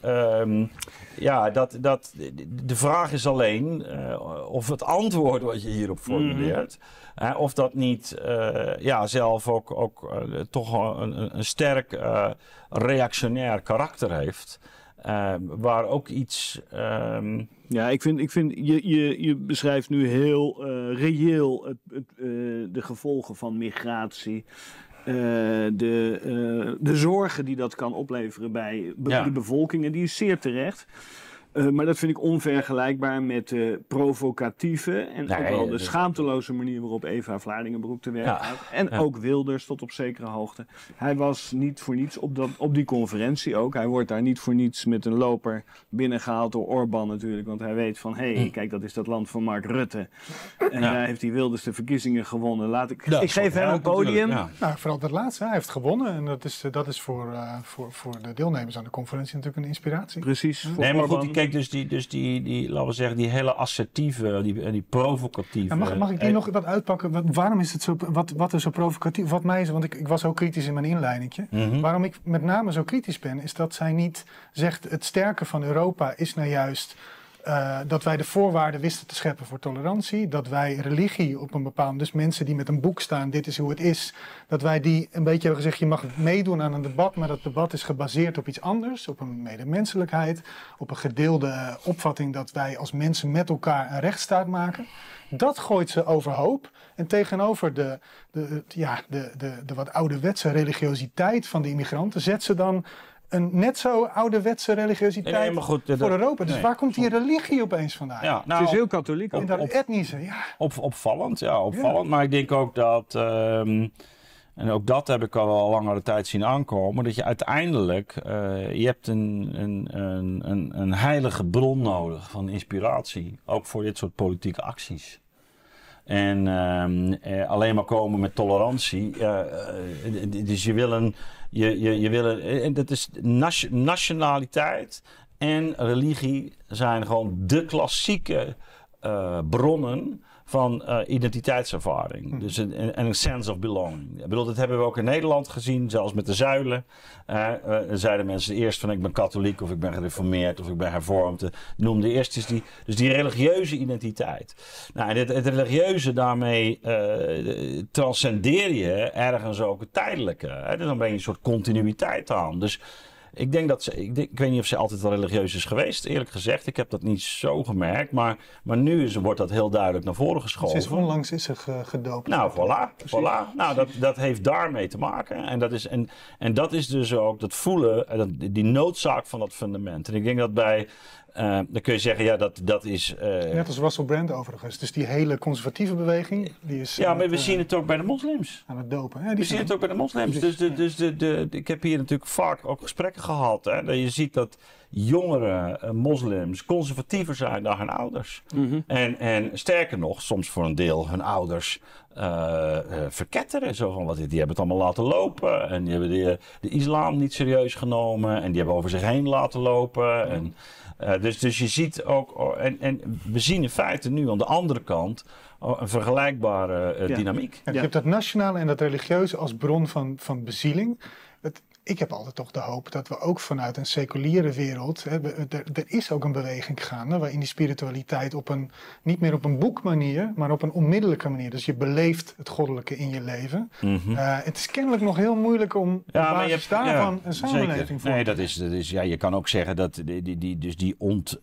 [SPEAKER 1] de vraag is alleen of het antwoord wat je hierop formuleert, of dat niet zelf ook toch een sterk reactionair karakter heeft. Waar ook iets.
[SPEAKER 3] Ja, ik vind je beschrijft nu heel reëel de gevolgen van migratie. De zorgen die dat kan opleveren bij de bevolking. Die is zeer terecht. Maar dat vind ik onvergelijkbaar met de provocatieve en ook wel de schaamteloze manier waarop Eva Vlaardingenbroek te werk gaat. En ook Wilders tot op zekere hoogte. Hij was niet voor niets op die conferentie ook. Hij wordt daar niet voor niets met een loper binnengehaald door Orbán natuurlijk. Want hij weet van, kijk, dat is dat land van Mark Rutte. En daar heeft hij Wilders de verkiezingen gewonnen. Ik geef hem een podium.
[SPEAKER 2] Nou, vooral dat laatste. Hij heeft gewonnen. En dat is voor de deelnemers aan de conferentie natuurlijk een inspiratie.
[SPEAKER 3] Precies.
[SPEAKER 1] Nee, maar goed, kijk, dus die laten we zeggen, die hele assertieve, die provocatieve.
[SPEAKER 2] Mag ik die nog wat uitpakken? Waarom is het zo, wat is zo provocatief? Want ik was ook kritisch in mijn inleidingje. Waarom ik met name zo kritisch ben, is dat zij niet zegt, het sterke van Europa is nou juist Dat wij de voorwaarden wisten te scheppen voor tolerantie. Dat wij religie op een bepaalde... Dus mensen die met een boek staan, dit is hoe het is. Dat wij die een beetje hebben gezegd, je mag meedoen aan een debat. Maar dat debat is gebaseerd op iets anders. Op een medemenselijkheid. Op een gedeelde opvatting dat wij als mensen met elkaar een rechtsstaat maken. Dat gooit ze overhoop. En tegenover de wat ouderwetse religiositeit van de immigranten zet ze dan een net zo ouderwetse religiositeit
[SPEAKER 1] maar goed,
[SPEAKER 2] voor Europa. Dus waar komt die religie opeens vandaan?
[SPEAKER 1] Ja,
[SPEAKER 3] Het is heel katholiek.
[SPEAKER 2] En dat etnische, ja.
[SPEAKER 1] Opvallend, opvallend. Maar ik denk ook dat, en ook dat heb ik al langere tijd zien aankomen, dat je uiteindelijk, je hebt een heilige bron nodig van inspiratie, ook voor dit soort politieke acties. En alleen maar komen met tolerantie. Dus je wil en dat is nationaliteit en religie zijn gewoon de klassieke bronnen van identiteitservaring. Dus een sense of belonging. Ik bedoel, dat hebben we ook in Nederland gezien, zelfs met de zuilen. Zeiden mensen eerst van ik ben katholiek of ik ben gereformeerd of ik ben hervormd. Noemde eerst die religieuze identiteit. Nou, en het religieuze daarmee transcendeer je ergens ook het tijdelijke. Dus dan breng je een soort continuïteit aan. Dus ik denk dat ik weet niet of ze altijd wel religieus is geweest, eerlijk gezegd. Ik heb dat niet zo gemerkt, maar nu wordt dat heel duidelijk naar voren geschoven.
[SPEAKER 2] Sinds onlangs is ze gedoopt.
[SPEAKER 1] Nou, voilà. Nou, dat heeft daarmee te maken. En dat is dus ook dat voelen, die noodzaak van dat fundament. En ik denk dat dan kun je zeggen, ja, dat is...
[SPEAKER 2] Net als Russell Brand overigens. Dus die hele conservatieve beweging, die is...
[SPEAKER 1] Ja, maar we zien het ook bij de moslims.
[SPEAKER 2] Aan het dopen. Ja,
[SPEAKER 1] we zien het ook bij de moslims. Dus ik heb hier natuurlijk vaak ook gesprekken gehad. Hè, dat je ziet dat jongere moslims conservatiever zijn dan hun ouders.
[SPEAKER 3] Mm-hmm.
[SPEAKER 1] En sterker nog, soms voor een deel hun ouders verketteren. Zo van, die hebben het allemaal laten lopen. En die hebben de islam niet serieus genomen. En die hebben over zich heen laten lopen. En... Dus je ziet ook, en we zien in feite nu aan de andere kant een vergelijkbare dynamiek.
[SPEAKER 2] Ja, je hebt dat nationale en dat religieuze als bron van bezieling. Ik heb altijd toch de hoop dat we ook vanuit een seculiere wereld... Er is ook een beweging gaande waarin die spiritualiteit niet meer op een boekmanier, maar op een onmiddellijke manier. Dus je beleeft het goddelijke in je leven.
[SPEAKER 1] Mm-hmm.
[SPEAKER 2] Het is kennelijk nog heel moeilijk om op basis daarvan een samenleving voor te...
[SPEAKER 1] Nee, dat is je kan ook zeggen dat die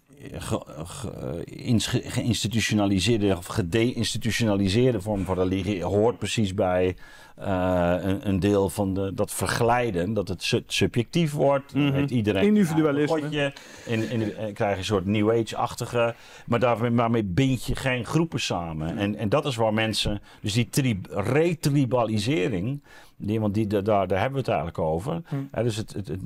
[SPEAKER 1] geïnstitutionaliseerde of gedeinstitutionaliseerde vorm van religie hoort precies bij een deel van dat verglijden, dat het subjectief wordt. Heeft iedereen
[SPEAKER 3] individualisme.
[SPEAKER 1] Godje, en krijg je een soort New Age-achtige, maar daarmee bind je geen groepen samen. En dat is waar mensen, dus die retribalisering, daar hebben we het eigenlijk over. Dus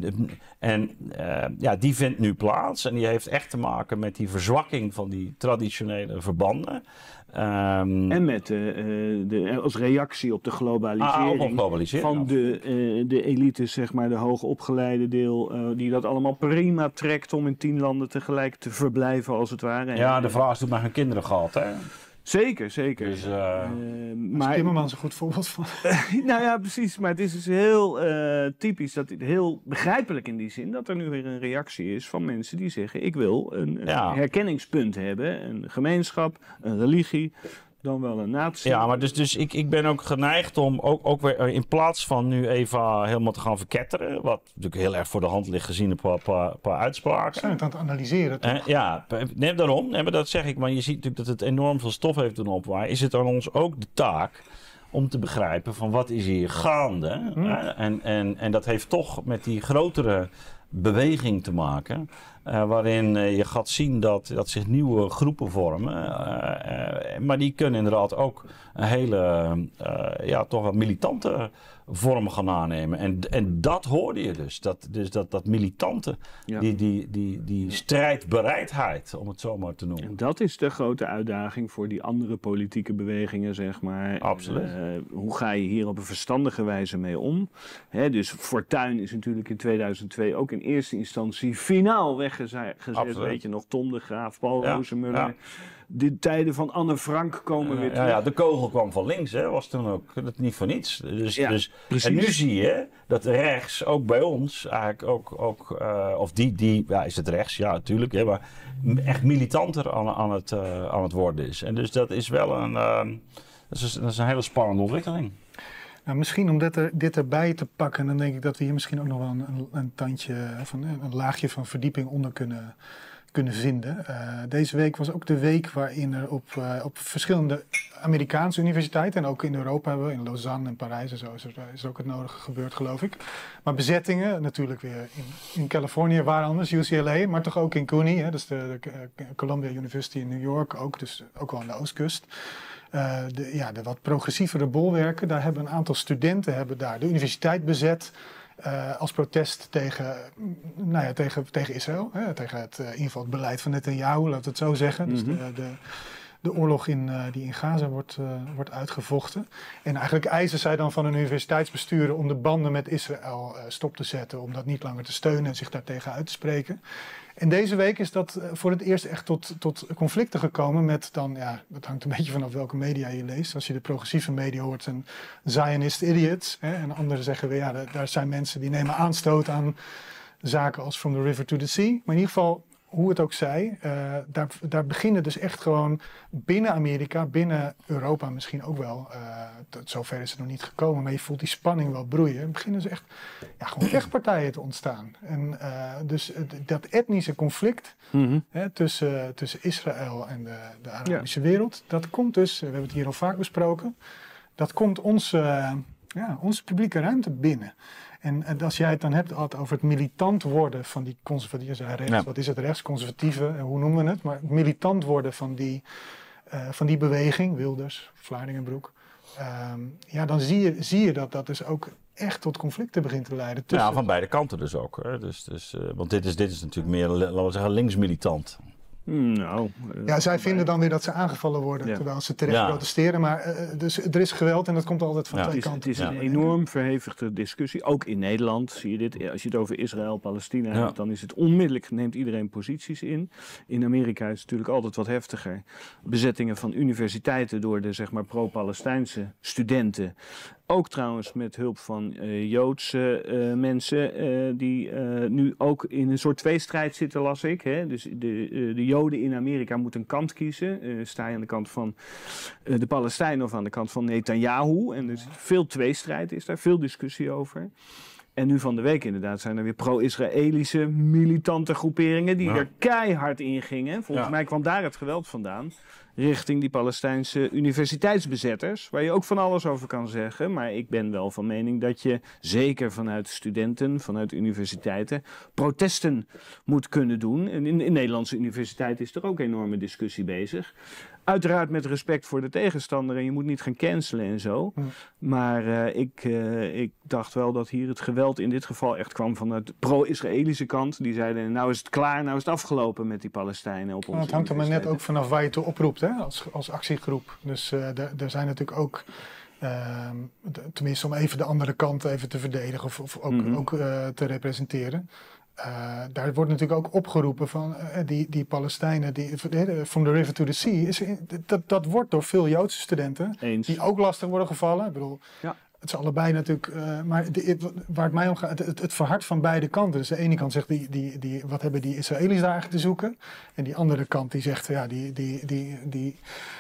[SPEAKER 1] die vindt nu plaats en die heeft echt te maken met die verzwakking van die traditionele verbanden.
[SPEAKER 3] En met als reactie op de globalisering van de elites, zeg maar, de hoogopgeleide deel, die dat allemaal prima trekt om in 10 landen tegelijk te verblijven, als het ware.
[SPEAKER 1] Ja, de vraag is toen maar hun kinderen gehad, hè?
[SPEAKER 3] Zeker.
[SPEAKER 1] Dus,
[SPEAKER 2] maar Timmermans een goed voorbeeld van.
[SPEAKER 3] Nou ja, precies. Maar het is dus heel typisch, heel begrijpelijk in die zin, dat er nu weer een reactie is van mensen die zeggen, ik wil een herkenningspunt hebben, een gemeenschap, een religie, dan wel een natie.
[SPEAKER 1] Ja, maar dus ik ben ook geneigd om ook weer in plaats van nu Eva helemaal te gaan verketteren, wat natuurlijk heel erg voor de hand ligt gezien een paar uitspraken.
[SPEAKER 2] Zijn het aan het analyseren, toch?
[SPEAKER 1] Daarom. Maar dat zeg ik, maar je ziet natuurlijk dat het enorm veel stof heeft doen opwaaien. Is het aan ons ook de taak om te begrijpen van wat is hier gaande? En dat heeft toch met die grotere beweging te maken, waarin je gaat zien dat zich nieuwe groepen vormen. Maar die kunnen inderdaad ook een hele, toch wel militante vorm gaan aannemen. En dat hoorde je dus. Dat militante, die strijdbereidheid, om het zo maar te noemen.
[SPEAKER 3] En dat is de grote uitdaging voor die andere politieke bewegingen, zeg maar.
[SPEAKER 1] Absoluut.
[SPEAKER 3] Hoe ga je hier op een verstandige wijze mee om? Dus Fortuyn is natuurlijk in 2002 ook in eerste instantie finaal weggezet. Weet je nog, Tom de Graaf, Paul Rozemuller. de tijden van Anne Frank komen weer terug.
[SPEAKER 1] Ja, de kogel kwam van links, hè, was toen ook dat niet voor niets. Dus,
[SPEAKER 3] precies.
[SPEAKER 1] En nu zie je dat rechts, ook bij ons, eigenlijk ook of die is het rechts, ja natuurlijk, hè, maar echt militanter aan het worden is. En dus dat is wel dat is een hele spannende ontwikkeling.
[SPEAKER 2] Nou, misschien om dit erbij te pakken, dan denk ik dat we hier misschien ook nog wel een tandje van een laagje van verdieping onder kunnen vinden. Deze week was ook de week waarin er op verschillende Amerikaanse universiteiten en ook in Europa hebben we in Lausanne en Parijs en zo is er ook het nodige gebeurd, geloof ik. Maar bezettingen natuurlijk weer in Californië, waar anders, UCLA, maar toch ook in CUNY, hè, dus de Columbia University in New York, dus ook wel aan de oostkust. De wat progressievere bolwerken, daar hebben een aantal studenten daar de universiteit bezet als protest tegen Israël. Tegen het invalbeleid van Netanyahu, laten we het zo zeggen. Dus de oorlog die in Gaza wordt uitgevochten. En eigenlijk eisen zij dan van hun universiteitsbesturen om de banden met Israël stop te zetten. Om dat niet langer te steunen en zich daartegen uit te spreken. En deze week is dat voor het eerst echt tot conflicten gekomen met dan, dat hangt een beetje vanaf welke media je leest. Als je de progressieve media hoort, een Zionist idiots. En anderen zeggen weer, daar zijn mensen die nemen aanstoot aan zaken als From the River to the Sea. Maar in ieder geval, hoe het ook zij, daar beginnen dus echt gewoon binnen Amerika, binnen Europa misschien ook wel. Zover is het nog niet gekomen, maar je voelt die spanning wel broeien. Beginnen dus echt gewoon vechtpartijen te ontstaan. En dus dat etnische conflict tussen Israël en de Arabische wereld, dat komt dus, we hebben het hier al vaak besproken, dat komt onze publieke ruimte binnen. En als jij het dan hebt over het militant worden van die conservatieve rechts, wat is het rechtsconservatieve, hoe noemen we het? Maar het militant worden van die beweging, Wilders, Vlaardingenbroek, dan zie je dat dus ook echt tot conflicten begint te leiden.
[SPEAKER 1] Ja, van beide kanten dus ook. Hè? Want dit is natuurlijk meer, laten we zeggen, linksmilitant.
[SPEAKER 2] Zij vinden dan weer dat ze aangevallen worden, terwijl ze terecht protesteren. Maar dus er is geweld en dat komt altijd van twee kanten.
[SPEAKER 3] Het is een enorm verhevigde discussie. Ook in Nederland zie je dit. Als je het over Israël, Palestina hebt, dan is het onmiddellijk, neemt iedereen posities in. In Amerika is het natuurlijk altijd wat heftiger. Bezettingen van universiteiten door de, zeg maar, pro-Palestijnse studenten. Ook trouwens met hulp van Joodse mensen die nu ook in een soort tweestrijd zitten, las ik. Hè? Dus de Joden in Amerika moeten een kant kiezen. Sta je aan de kant van de Palestijnen of aan de kant van Netanyahu. En dus veel tweestrijd is daar, veel discussie over. En nu van de week inderdaad zijn er weer pro-Israëlische militante groeperingen die er keihard in gingen. Volgens mij kwam daar het geweld vandaan. Richting die Palestijnse universiteitsbezetters, waar je ook van alles over kan zeggen. Maar ik ben wel van mening dat je zeker vanuit studenten, vanuit universiteiten, protesten moet kunnen doen. En in Nederlandse universiteiten is er ook enorme discussie bezig. Uiteraard met respect voor de tegenstander en je moet niet gaan cancelen en zo. Maar ik dacht wel dat hier het geweld in dit geval echt kwam van de pro-Israëlische kant. Die zeiden, nou is het klaar, nou is het afgelopen met die Palestijnen op onze
[SPEAKER 2] het hangt er maar net ook vanaf waar je toe oproept, hè, als actiegroep. Dus er zijn natuurlijk ook, tenminste om even de andere kant even te verdedigen of ook te representeren. Daar wordt natuurlijk ook opgeroepen van die Palestijnen, from the river to the sea, dat wordt door veel Joodse studenten, die ook lastig worden gevallen. Ik bedoel, het is allebei natuurlijk, maar waar het mij om gaat, het verhardt van beide kanten. Dus de ene kant zegt, wat hebben die Israëli's daar eigenlijk te zoeken? En die andere kant die zegt, die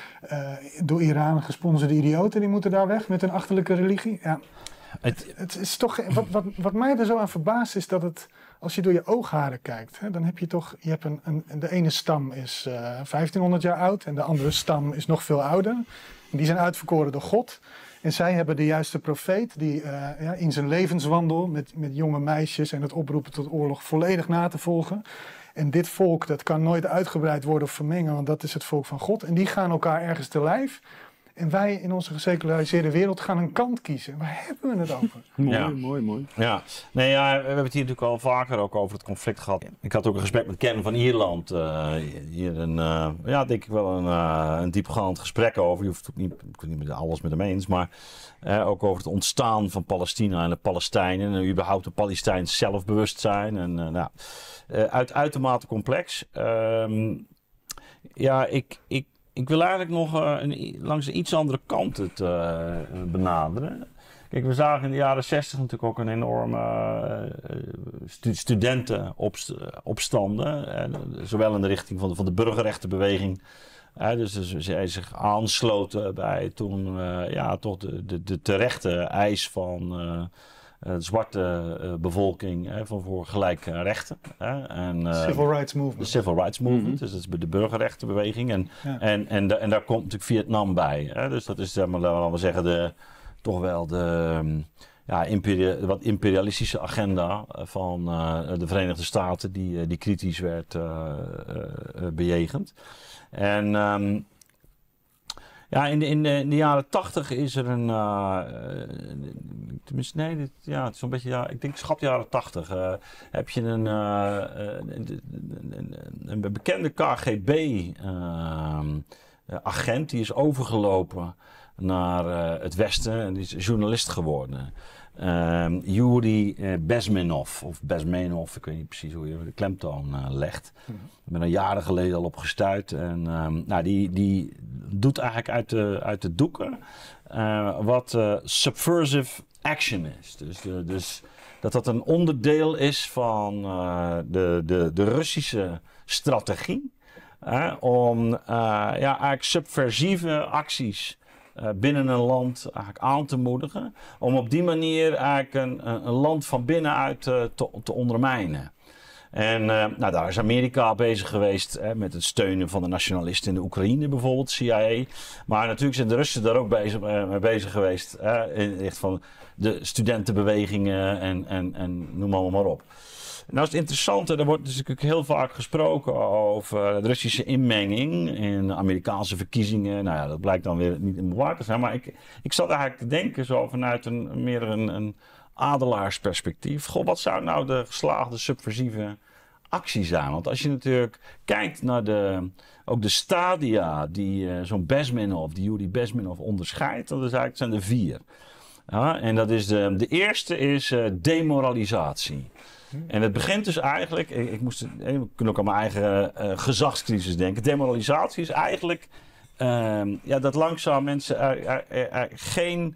[SPEAKER 2] door Iran gesponsorde idioten, die moeten daar weg met hun achterlijke religie. Ja. Het is toch, wat mij er zo aan verbaast is dat het, als je door je oogharen kijkt, hè, dan heb je toch, de ene stam is 1500 jaar oud en de andere stam is nog veel ouder. En die zijn uitverkoren door God. En zij hebben de juiste profeet die in zijn levenswandel met jonge meisjes en het oproepen tot oorlog volledig na te volgen. En dit volk, dat kan nooit uitgebreid worden of vermengen, want dat is het volk van God. En die gaan elkaar ergens te lijf. En wij in onze geseculariseerde wereld gaan een kant kiezen. Waar hebben we het over?
[SPEAKER 3] Mooi.
[SPEAKER 1] Ja. Nee, we hebben het hier natuurlijk al vaker ook over het conflict gehad. Ik had ook een gesprek met Ken van Ierland. Hier denk ik wel een diepgaand gesprek over. Je hoeft ook niet met alles met hem eens. Maar ook over het ontstaan van Palestina en de Palestijnen. En überhaupt het Palestijns zelfbewustzijn. En uitermate complex. Ik ik wil eigenlijk nog langs een iets andere kant het benaderen. Kijk, we zagen in de jaren 60 natuurlijk ook een enorme studentenopstanden. Zowel in de richting van de burgerrechtenbeweging. Dus zij zich aansloten bij toen toch de terechte eis van de zwarte bevolking voor gelijke rechten.
[SPEAKER 2] Civil Rights Movement.
[SPEAKER 1] De Civil Rights Movement, dus dat is de burgerrechtenbeweging. En daar komt natuurlijk Vietnam bij. Dus dat is, laten we zeggen, toch wel de wat imperialistische agenda van de Verenigde Staten die kritisch werd bejegend. En in de jaren 80 is er tenminste nee, het is zo'n beetje, ik denk schat jaren 80, heb je een bekende KGB agent die is overgelopen naar het Westen en die is journalist geworden. Yuri Bezmenov, ik weet niet precies hoe je de klemtoon legt. Ik ben er jaren geleden al op gestuit. En die doet eigenlijk uit de doeken wat subversive action is. Dus dat een onderdeel is van de Russische strategie om eigenlijk subversieve acties binnen een land eigenlijk aan te moedigen. Om op die manier eigenlijk een land van binnenuit te ondermijnen. En daar is Amerika bezig geweest met het steunen van de nationalisten in de Oekraïne, bijvoorbeeld, CIA. Maar natuurlijk zijn de Russen daar ook mee bezig geweest. In richt van de studentenbewegingen en noem allemaal maar op. Nou is het interessante, er wordt dus natuurlijk heel vaak gesproken over de Russische inmenging in de Amerikaanse verkiezingen. Nou ja, dat blijkt dan weer niet in waar te zijn. Maar ik zat eigenlijk te denken zo vanuit meer een adelaarsperspectief. Goh, wat zou nou de geslaagde subversieve actie zijn? Want als je natuurlijk kijkt naar ook de stadia die zo'n Bezmenov, die Yuri Bezmenov onderscheidt, dat zijn er 4. Ja, en dat is de eerste is demoralisatie. En het begint dus eigenlijk, ik kan ook aan mijn eigen gezagscrisis denken. Demoralisatie is eigenlijk dat langzaam mensen geen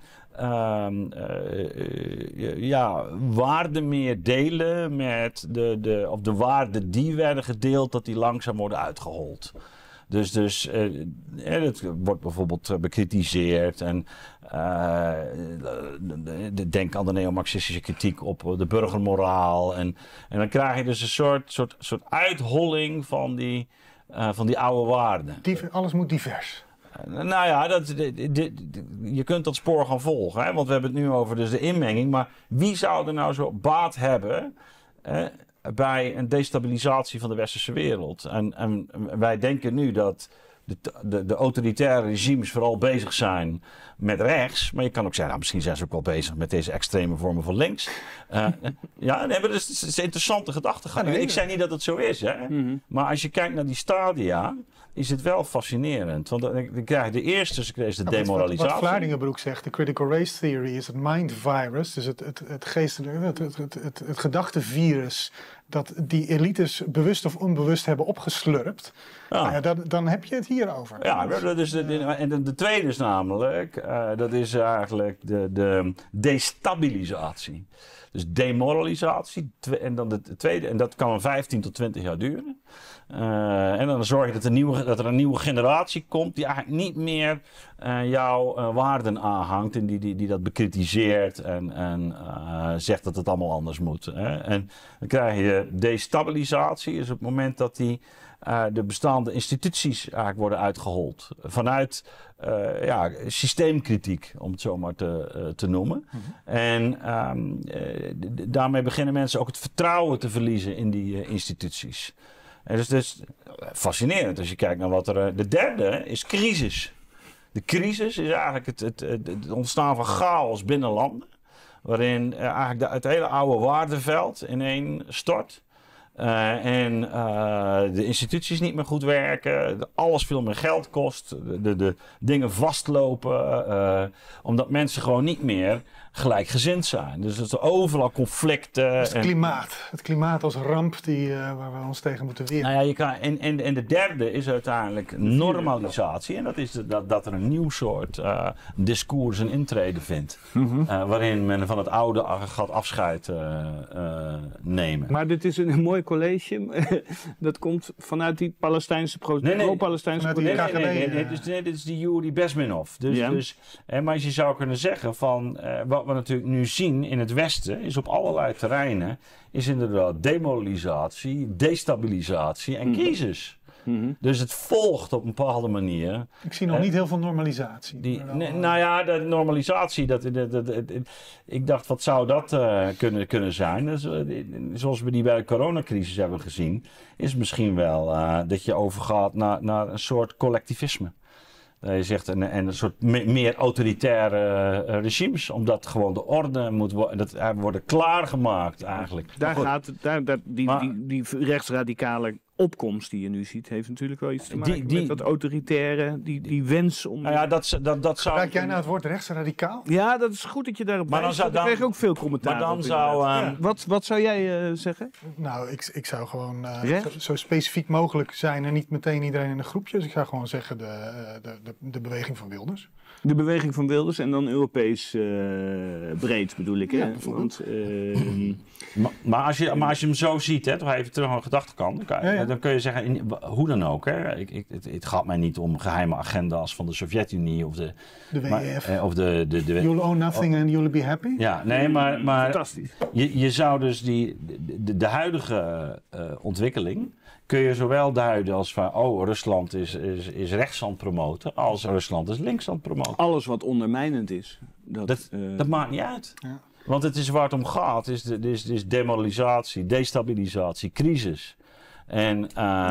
[SPEAKER 1] waarde meer delen met de waarden die werden gedeeld, dat die langzaam worden uitgehold. Dus het wordt bijvoorbeeld bekritiseerd en denk aan de neomarxistische kritiek op de burgermoraal. En dan krijg je dus een soort uitholling van die oude waarden.
[SPEAKER 2] Alles moet divers.
[SPEAKER 1] Je kunt dat spoor gaan volgen. Hè? Want we hebben het nu over dus de inmenging. Maar wie zou er nou zo baat hebben bij een destabilisatie van de westerse wereld? En wij denken nu dat de autoritaire regimes vooral bezig zijn met rechts. Maar je kan ook zeggen, misschien zijn ze ook wel bezig met deze extreme vormen van links. Dus het is een interessante gedachtegang. Ik zeg niet dat het zo is. Hè? Mm-hmm. Maar als je kijkt naar die stadia, is het wel fascinerend. Want dan krijg je de eerste de demoralisatie.
[SPEAKER 2] Wat Vlaardingenbroek zegt, de critical race theory is het mind virus. Dus het gedachtevirus dat die elites bewust of onbewust hebben opgeslurpt. Ja. Dan heb je het hierover.
[SPEAKER 1] Ja, dus en de tweede is namelijk, dat is eigenlijk de destabilisatie. Dus demoralisatie. En dan de tweede, en dat kan 15 tot 20 jaar duren. En dan zorg je dat er een nieuwe generatie komt die eigenlijk niet meer jouw waarden aanhangt en die dat bekritiseert en zegt dat het allemaal anders moet. En dan krijg je destabilisatie, is op het moment dat de bestaande instituties eigenlijk worden uitgehold. Vanuit systeemkritiek, om het zo maar te noemen. Mm-hmm. En daarmee beginnen mensen ook het vertrouwen te verliezen in die instituties. En dus fascinerend als je kijkt naar wat er... De derde is crisis. De crisis is eigenlijk het ontstaan van chaos binnen landen. Waarin eigenlijk het hele oude waardeveld ineen stort. De instituties niet meer goed werken. Alles veel meer geld kost. De dingen vastlopen. Omdat mensen gewoon niet meer gelijkgezind zijn. Dus dat er overal conflicten.
[SPEAKER 2] Het klimaat als ramp waar we ons tegen moeten weren.
[SPEAKER 1] Nou ja, je kan, en de derde is uiteindelijk normalisatie. En dat is dat er een nieuw soort discours en intrede vindt. Waarin men van het oude gaat afscheid nemen.
[SPEAKER 3] Maar dit is een mooi college. Dat komt vanuit die Palestijnse pro-Palestijnse
[SPEAKER 2] KGB.
[SPEAKER 1] Nee, dit is die Yuri Bezmenov. Maar je zou kunnen zeggen van wat we natuurlijk nu zien in het Westen is op allerlei terreinen is inderdaad demoralisatie, destabilisatie en crisis. Dus het volgt op een bepaalde manier.
[SPEAKER 2] Ik zie nog niet heel veel normalisatie.
[SPEAKER 1] De normalisatie, ik dacht, wat zou dat kunnen zijn? Dus, zoals we die bij de coronacrisis hebben gezien, is misschien wel dat je overgaat naar een soort collectivisme. Je zegt een soort meer autoritaire regimes, omdat gewoon de orde moet worden klaargemaakt eigenlijk.
[SPEAKER 3] Die rechtsradicale opkomst die je nu ziet, heeft natuurlijk wel iets te maken met dat autoritaire, die wens om...
[SPEAKER 1] Nou ja, dat zou...
[SPEAKER 2] Gebruik jij nou het woord rechtsradicaal?
[SPEAKER 3] Ja, dat is goed dat je daarop wijst. Ik kreeg ook veel commentaar.
[SPEAKER 1] Maar dan zou...
[SPEAKER 3] Wat zou jij zeggen?
[SPEAKER 2] Nou, ik zou gewoon zo specifiek mogelijk zijn en niet meteen iedereen in een groepje. Dus ik zou gewoon zeggen de beweging van Wilders.
[SPEAKER 3] De beweging van Wilders en dan Europees breed bedoel ik. Hè?
[SPEAKER 2] Ja,
[SPEAKER 3] want,
[SPEAKER 1] maar als je hem zo ziet, hè, toch even terug aan de gedachtenkant, dan kun je zeggen, hoe dan ook. Hè, het gaat mij niet om geheime agenda's van de Sovjet-Unie of de
[SPEAKER 2] WEF.
[SPEAKER 1] Of de
[SPEAKER 2] You'll own nothing and you'll be happy.
[SPEAKER 1] Ja, nee, maar
[SPEAKER 3] fantastisch.
[SPEAKER 1] Je zou dus de huidige ontwikkeling kun je zowel duiden als van Rusland is rechts aan het promoten, als Rusland is links aan het promoten.
[SPEAKER 3] Alles wat ondermijnend is.
[SPEAKER 1] Dat maakt niet uit.
[SPEAKER 2] Ja.
[SPEAKER 1] Want het is waar het om gaat, is demoralisatie, destabilisatie, crisis. We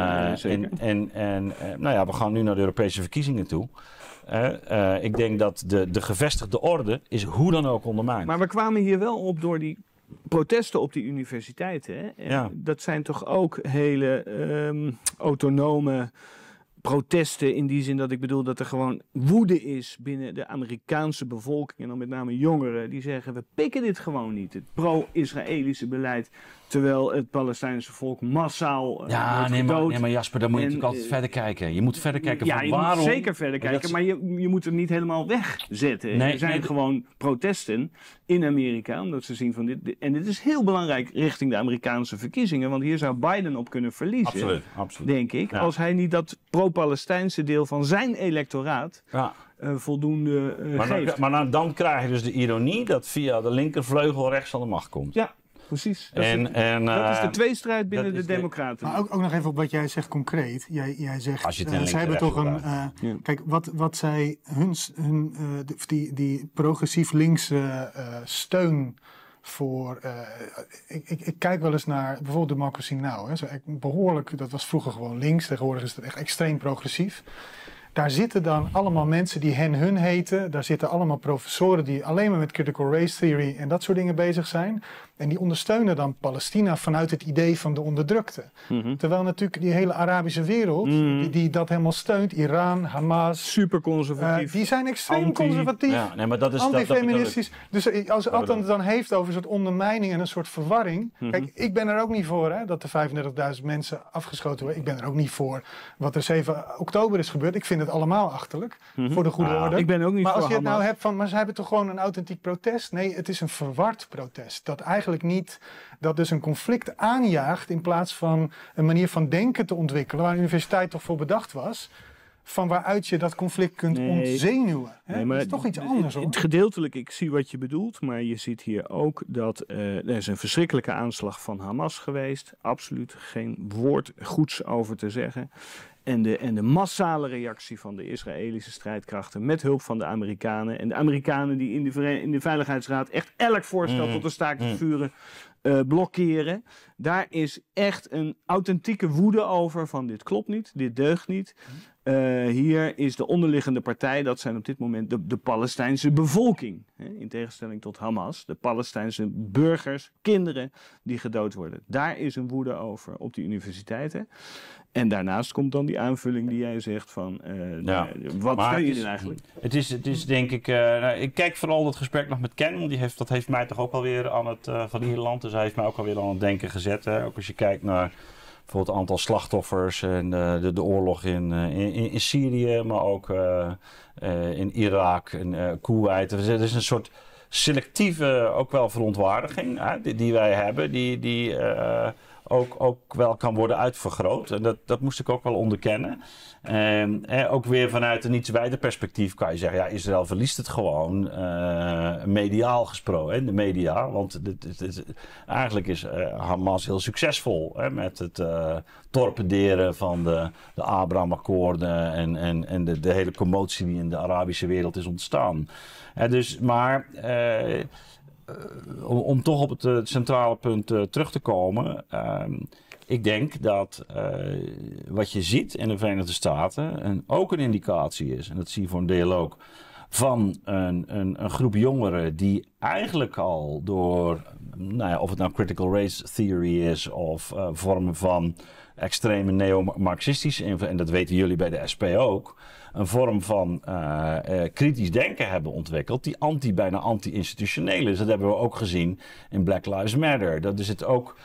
[SPEAKER 1] gaan nu naar de Europese verkiezingen toe. Ik denk dat de gevestigde orde is hoe dan ook ondermijnd.
[SPEAKER 3] Maar we kwamen hier wel op door die protesten op die universiteiten. Hè?
[SPEAKER 1] Ja.
[SPEAKER 3] Dat zijn toch ook hele autonome protesten, in die zin dat ik bedoel dat er gewoon woede is binnen de Amerikaanse bevolking en dan met name jongeren die zeggen we pikken dit gewoon niet. Het pro-Israëlische beleid, terwijl het Palestijnse volk massaal wordt gedood.
[SPEAKER 1] Nee, maar Jasper, dan moet je natuurlijk altijd verder kijken. Je moet verder kijken van
[SPEAKER 3] waarom. Ja, je
[SPEAKER 1] moet
[SPEAKER 3] zeker verder kijken, maar je moet het niet helemaal wegzetten. Er zijn gewoon protesten in Amerika, omdat ze zien van dit. En dit is heel belangrijk richting de Amerikaanse verkiezingen, want hier zou Biden op kunnen verliezen.
[SPEAKER 1] Absoluut.
[SPEAKER 3] Denk ik. Ja. Als hij niet dat pro-Palestijnse deel van zijn electoraat voldoende geeft.
[SPEAKER 1] Maar dan krijg je dus de ironie dat via de linkervleugel rechts aan de macht komt.
[SPEAKER 3] Ja. Precies. Dat is de tweestrijd binnen de Democraten.
[SPEAKER 2] Maar ook nog even op wat jij zegt concreet. Jij zegt,
[SPEAKER 1] als je het
[SPEAKER 2] ze hebben toch een... Kijk, wat zij die progressief linkse steun voor... Ik kijk wel eens naar bijvoorbeeld Democracy Now! Hè. Behoorlijk, dat was vroeger gewoon links. Tegenwoordig is het echt extreem progressief. Daar zitten dan allemaal mensen die hun heten. Daar zitten allemaal professoren die alleen maar met critical race theory en dat soort dingen bezig zijn. En die ondersteunen dan Palestina vanuit het idee van de onderdrukte. Terwijl natuurlijk die hele Arabische wereld, die dat helemaal steunt, Iran, Hamas.
[SPEAKER 3] Super conservatief.
[SPEAKER 2] Die zijn extreem conservatief.
[SPEAKER 1] Ja, nee, maar dat is
[SPEAKER 2] antifeministisch. Dus als Attan het dan heeft over een soort ondermijning en een soort verwarring. Kijk, ik ben er ook niet voor dat er 35.000 mensen afgeschoten worden. Ik ben er ook niet voor wat er 7 oktober is gebeurd. Ik vind het allemaal achterlijk. Voor de goede orde.
[SPEAKER 3] Ik ben ook niet
[SPEAKER 2] maar
[SPEAKER 3] voor
[SPEAKER 2] als je het nou
[SPEAKER 3] Hamas.
[SPEAKER 2] hebt van, maar ze hebben toch gewoon een authentiek protest? Nee, het is een verward protest. Dat eigenlijk niet, dat dus een conflict aanjaagt in plaats van een manier van denken te ontwikkelen, waar de universiteit toch voor bedacht was, van waaruit je dat conflict kunt ontzenuwen.
[SPEAKER 3] Nee, maar
[SPEAKER 2] dat is toch iets anders, hoor.
[SPEAKER 3] Gedeeltelijk, ik zie wat je bedoelt, maar je ziet hier ook dat er is een verschrikkelijke aanslag van Hamas geweest. Absoluut geen woord goeds over te zeggen. En de massale reactie van de Israëlische strijdkrachten met hulp van de Amerikanen. En de Amerikanen die in de Veiligheidsraad echt elk voorstel tot een staakt het vuren blokkeren. Daar is echt een authentieke woede over van dit klopt niet, dit deugt niet. Hier is de onderliggende partij, dat zijn op dit moment de Palestijnse bevolking. Hè, in tegenstelling tot Hamas. De Palestijnse burgers, kinderen die gedood worden. Daar is een woede over op die universiteiten. En daarnaast komt dan die aanvulling die jij zegt van... wat steun je dan eigenlijk?
[SPEAKER 1] Het is denk ik... ik kijk vooral het gesprek nog met Ken. Want dat heeft mij toch ook alweer aan het... van Ierland. Dus hij heeft mij ook alweer aan het denken gezet. Hè. Ook als je kijkt naar... bijvoorbeeld het aantal slachtoffers en de oorlog in Syrië, maar ook in Irak en Koeweit. Er is een soort selectieve ook wel verontwaardiging die wij hebben, die ook wel kan worden uitvergroot. En dat moest ik ook wel onderkennen. Ook weer vanuit een iets wijder perspectief kan je zeggen, ja, Israël verliest het gewoon mediaal gesproken, de media. Want eigenlijk is Hamas heel succesvol met het torpederen van de Abraham-akkoorden en de hele commotie die in de Arabische wereld is ontstaan. Om toch op het centrale punt terug te komen. Ik denk dat wat je ziet in de Verenigde Staten ook een indicatie is, en dat zie je voor een deel ook, van een groep jongeren die eigenlijk al door, of het nou critical race theory is of vormen van extreme neo-marxistische invloed, en dat weten jullie bij de SP ook, een vorm van kritisch denken hebben ontwikkeld die bijna anti-institutioneel is. Dat hebben we ook gezien in Black Lives Matter. Dat is het ook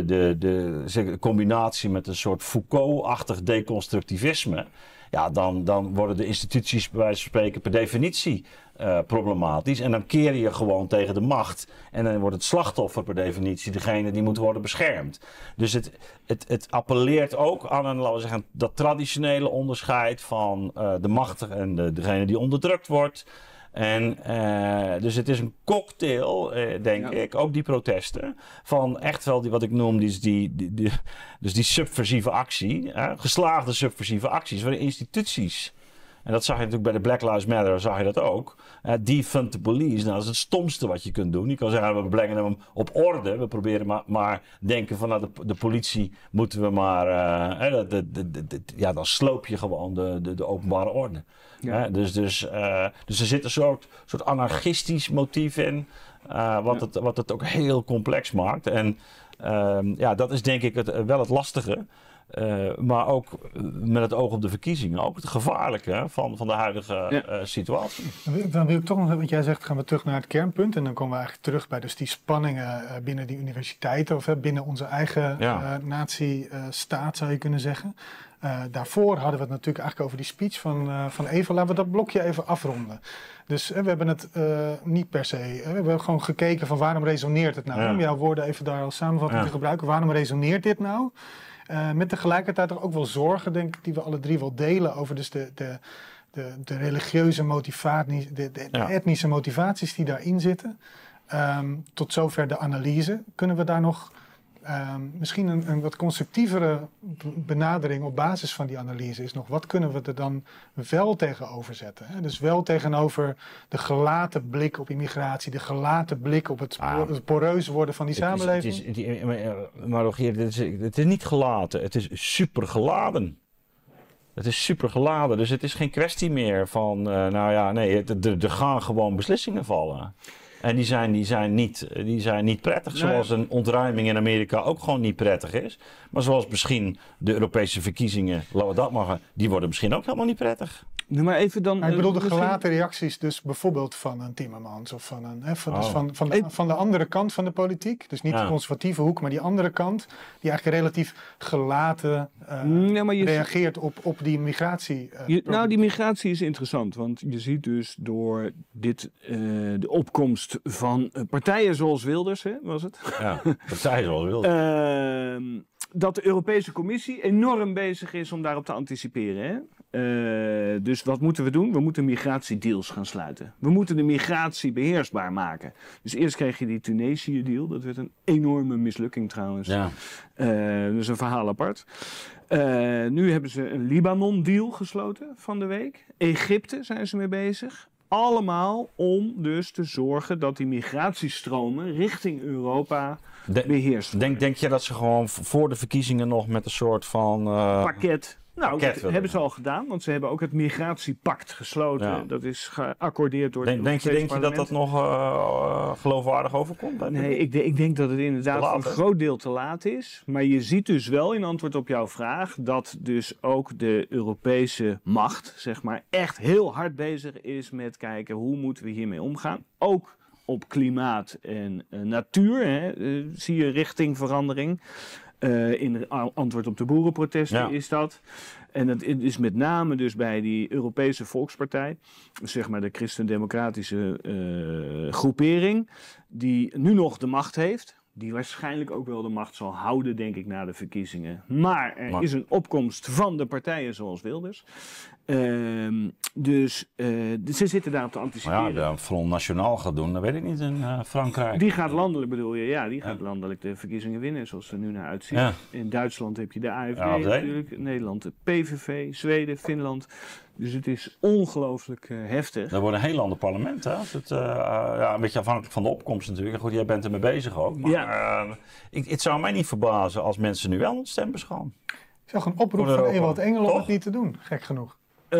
[SPEAKER 1] de combinatie met een soort Foucault-achtig deconstructivisme. Ja, dan worden de instituties bij wijze van spreken per definitie problematisch. En dan keer je gewoon tegen de macht. En dan wordt het slachtoffer per definitie degene die moet worden beschermd. Dus het appelleert ook aan laten we zeggen, dat traditionele onderscheid van de machtige en degene die onderdrukt wordt. En dus het is een cocktail, denk ik, ook die protesten, van echt wel wat ik noem, die subversieve actie, geslaagde subversieve acties, waarin instituties, en dat zag je natuurlijk bij de Black Lives Matter, zag je dat ook, defund the police, nou, dat is het stomste wat je kunt doen. Je kan zeggen, we brengen hem op orde, we proberen maar denken van, de politie moeten we maar, dan sloop je gewoon de openbare orde. Ja. Dus er zit een soort anarchistisch motief in, wat het ook heel complex maakt. En dat is denk ik wel het lastige. Maar ook met het oog op de verkiezingen, ook het gevaarlijke van de huidige situatie.
[SPEAKER 2] Dan wil ik toch nog, want jij zegt, gaan we terug naar het kernpunt. En dan komen we eigenlijk terug bij dus die spanningen binnen die universiteiten of binnen onze eigen natie-staat, zou je kunnen zeggen. Daarvoor hadden we het natuurlijk eigenlijk over die speech van Eva. Laten we dat blokje even afronden. Dus we hebben het niet per se. We hebben gewoon gekeken van waarom resoneert het nou? Ja. Om jouw woorden even daar als samenvatting te gebruiken. Waarom resoneert dit nou? Met tegelijkertijd toch ook wel zorgen, denk ik, die we alle drie wel delen over dus de religieuze motivatie, de etnische motivaties die daarin zitten. Tot zover de analyse. Kunnen we daar nog misschien een wat constructievere benadering op basis van die analyse is nog, wat kunnen we er dan wel tegenover zetten? Hè? Dus wel tegenover de gelaten blik op immigratie, de gelaten blik op het poreus worden van die samenleving.
[SPEAKER 1] Maar Rogier, het is niet gelaten, het is super geladen. Het is super geladen, dus het is geen kwestie meer van, er gaan gewoon beslissingen vallen. En die zijn niet prettig, zoals een ontruiming in Amerika ook gewoon niet prettig is. Maar zoals misschien de Europese verkiezingen, laten we dat maar, die worden misschien ook helemaal niet prettig.
[SPEAKER 3] Nu maar even dan.
[SPEAKER 2] Ik bedoel de gelaten reacties dus bijvoorbeeld van een Timmermans of van de andere kant van de politiek. Dus niet de conservatieve hoek, maar die andere kant. Die eigenlijk relatief gelaten reageert op die migratie.
[SPEAKER 3] Die migratie is interessant. Want je ziet dus door de opkomst van partijen zoals Wilders, was het?
[SPEAKER 1] Ja, partijen zoals Wilders.
[SPEAKER 3] Dat de Europese Commissie enorm bezig is om daarop te anticiperen. Hè? Dus wat moeten we doen? We moeten migratiedeals gaan sluiten. We moeten de migratie beheersbaar maken. Dus eerst kreeg je die Tunesië-deal. Dat werd een enorme mislukking trouwens. Ja. Dus een verhaal apart. Nu hebben ze een Libanon-deal gesloten van de week. Egypte zijn ze mee bezig. Allemaal om dus te zorgen dat die migratiestromen richting Europa beheerst worden.
[SPEAKER 1] Denk je dat ze gewoon voor de verkiezingen nog met een soort van...
[SPEAKER 3] Nou,
[SPEAKER 1] pakket
[SPEAKER 3] dat
[SPEAKER 1] willen
[SPEAKER 3] hebben ze al gedaan, want ze hebben ook het migratiepact gesloten.
[SPEAKER 1] Ja.
[SPEAKER 3] Dat is geaccordeerd door het
[SPEAKER 1] Denk je
[SPEAKER 3] Europees
[SPEAKER 1] dat dat nog geloofwaardig overkomt?
[SPEAKER 3] Nee, ik denk dat het inderdaad voor een groot deel te laat is. Maar je ziet dus wel in antwoord op jouw vraag dat dus ook de Europese macht, zeg maar, echt heel hard bezig is met kijken hoe moeten we hiermee omgaan. Ook op klimaat en natuur zie je richting verandering. In antwoord op de boerenprotesten is dat. En dat is met name dus bij die Europese Volkspartij, zeg maar de christendemocratische groepering, die nu nog de macht heeft. Die waarschijnlijk ook wel de macht zal houden, denk ik, na de verkiezingen. Maar er is een opkomst van de partijen zoals Wilders. Dus ze zitten daarop te anticiperen.
[SPEAKER 1] Maar ja, de Front National gaat doen, dat weet ik niet in Frankrijk.
[SPEAKER 3] Die gaat landelijk, bedoel je? Ja, die gaat landelijk de verkiezingen winnen, zoals ze er nu naar uitzien. Ja. In Duitsland heb je de AfD natuurlijk, in Nederland de PVV, Zweden, Finland. Dus het is ongelooflijk heftig.
[SPEAKER 1] Dat wordt een heel ander parlement, hè? Een beetje afhankelijk van de opkomst natuurlijk. Goed, jij bent ermee bezig ook. Maar het zou mij niet verbazen als mensen nu wel stembus gaan.
[SPEAKER 2] Ik zag een oproep van Ewald Engel om het niet te doen, gek genoeg.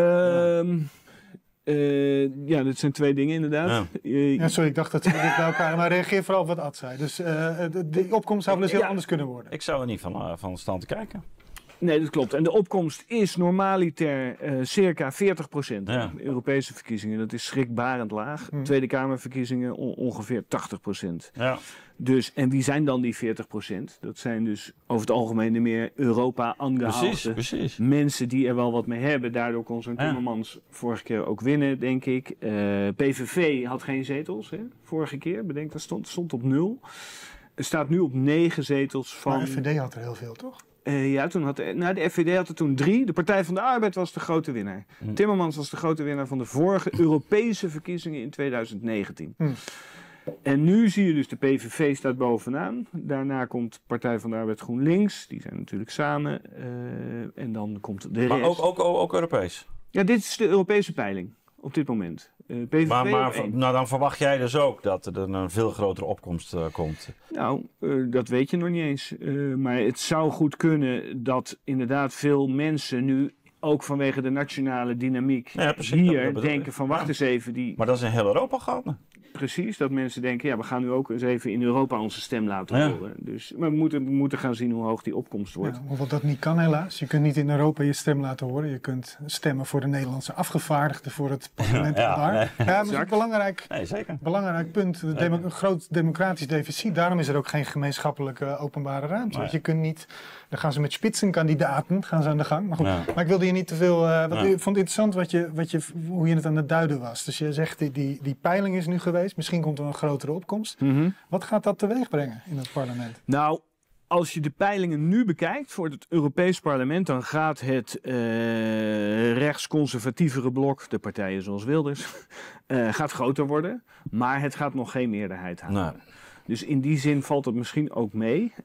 [SPEAKER 3] Ja, dat zijn twee dingen inderdaad.
[SPEAKER 2] Ja. Sorry, ik dacht dat ze dit bij elkaar... Maar reageer vooral op wat Ad zei. Dus de opkomst zou wel eens heel anders kunnen worden.
[SPEAKER 1] Ik zou er niet van staan te kijken.
[SPEAKER 3] Nee, dat klopt. En de opkomst is normaliter circa 40%.
[SPEAKER 1] Ja.
[SPEAKER 3] De Europese verkiezingen, dat is schrikbarend laag. Tweede Kamerverkiezingen ongeveer 80%.
[SPEAKER 1] Ja.
[SPEAKER 3] Dus, en wie zijn dan die 40%? Dat zijn dus over het algemeen de meer Europa aangehouden mensen die er wel wat mee hebben. Daardoor kon zo'n Timmermans vorige keer ook winnen, denk ik. PVV had geen zetels, vorige keer. Bedenk, dat stond op 0. Er staat nu op 9 zetels van...
[SPEAKER 2] Maar FVD had er heel veel, toch?
[SPEAKER 3] Ja, de FVD had er toen 3. De Partij van de Arbeid was de grote winnaar. Timmermans was de grote winnaar van de vorige Europese verkiezingen in 2019. En nu zie je dus de PVV staat bovenaan. Daarna komt Partij van de Arbeid GroenLinks. Die zijn natuurlijk samen. En dan komt de rest.
[SPEAKER 1] Maar ook Europees?
[SPEAKER 3] Ja, dit is de Europese peiling op dit moment. PVV
[SPEAKER 1] maar dan verwacht jij dus ook dat er een veel grotere opkomst komt?
[SPEAKER 3] Nou, dat weet je nog niet eens. Maar het zou goed kunnen dat inderdaad veel mensen nu, ook vanwege de nationale dynamiek, hier denken van wacht eens even.
[SPEAKER 1] Maar dat is in heel Europa gaande.
[SPEAKER 3] Precies, dat mensen denken, ja, we gaan nu ook eens even in Europa onze stem laten horen. Dus, maar we moeten gaan zien hoe hoog die opkomst wordt.
[SPEAKER 2] Ja, hoewel dat niet kan helaas. Je kunt niet in Europa je stem laten horen. Je kunt stemmen voor de Nederlandse afgevaardigden voor het parlement daar. Nee. Ja, dat is een belangrijk punt. Een groot democratisch deficit. Daarom is er ook geen gemeenschappelijke openbare ruimte. Want je kunt niet... Dan gaan ze met spitsenkandidaten aan de gang. Maar goed, maar ik wilde je niet te veel... Ik vond het interessant hoe je het aan het duiden was. Dus je zegt, die peiling is nu geweest. Misschien komt er een grotere opkomst. Wat gaat dat teweeg brengen in het parlement?
[SPEAKER 3] Nou, als je de peilingen nu bekijkt voor het Europees Parlement, dan gaat het rechtsconservatievere blok, de partijen zoals Wilders, gaat groter worden. Maar het gaat nog geen meerderheid halen. Nee. Dus in die zin valt het misschien ook mee.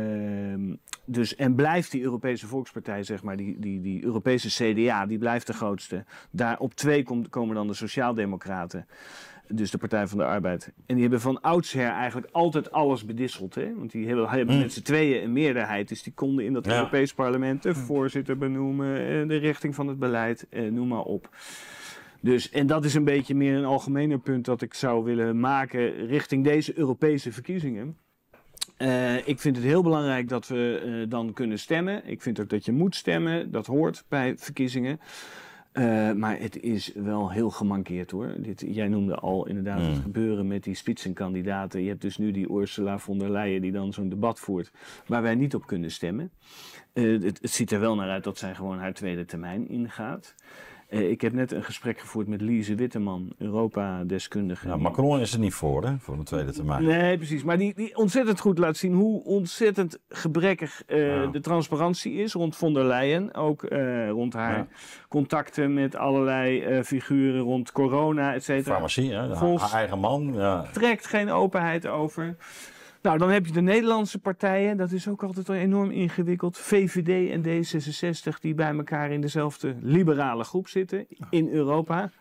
[SPEAKER 3] En blijft die Europese Volkspartij, zeg maar, die Europese CDA, die blijft de grootste. Daar op 2 komen dan de Sociaaldemocraten. Dus de Partij van de Arbeid. En die hebben van oudsher eigenlijk altijd alles bedisseld. Hè? Want die hebben met z'n tweeën een meerderheid. Dus die konden in dat Europees parlement de voorzitter benoemen, de richting van het beleid, noem maar op. Dus, en dat is een beetje meer een algemener punt dat ik zou willen maken richting deze Europese verkiezingen. Ik vind het heel belangrijk dat we dan kunnen stemmen. Ik vind ook dat je moet stemmen. Dat hoort bij verkiezingen. Maar het is wel heel gemankeerd hoor. Jij noemde al inderdaad het gebeuren met die spitsenkandidaten. Je hebt dus nu die Ursula von der Leyen die dan zo'n debat voert waar wij niet op kunnen stemmen. Het ziet er wel naar uit dat zij gewoon haar tweede termijn ingaat. Ik heb net een gesprek gevoerd met Lise Witteman, Europa-deskundige.
[SPEAKER 1] Nou, Macron is er niet voor, hè, voor een tweede termijn.
[SPEAKER 3] Nee, precies. Maar die ontzettend goed laat zien hoe ontzettend gebrekkig de transparantie is rond von der Leyen. Ook rond haar contacten met allerlei figuren rond corona, et cetera.
[SPEAKER 1] Farmacie, hè? Haar eigen man. Ja.
[SPEAKER 3] Trekt geen openheid over. Nou, dan heb je de Nederlandse partijen. Dat is ook altijd wel enorm ingewikkeld. VVD en D66 die bij elkaar in dezelfde liberale groep zitten in Europa.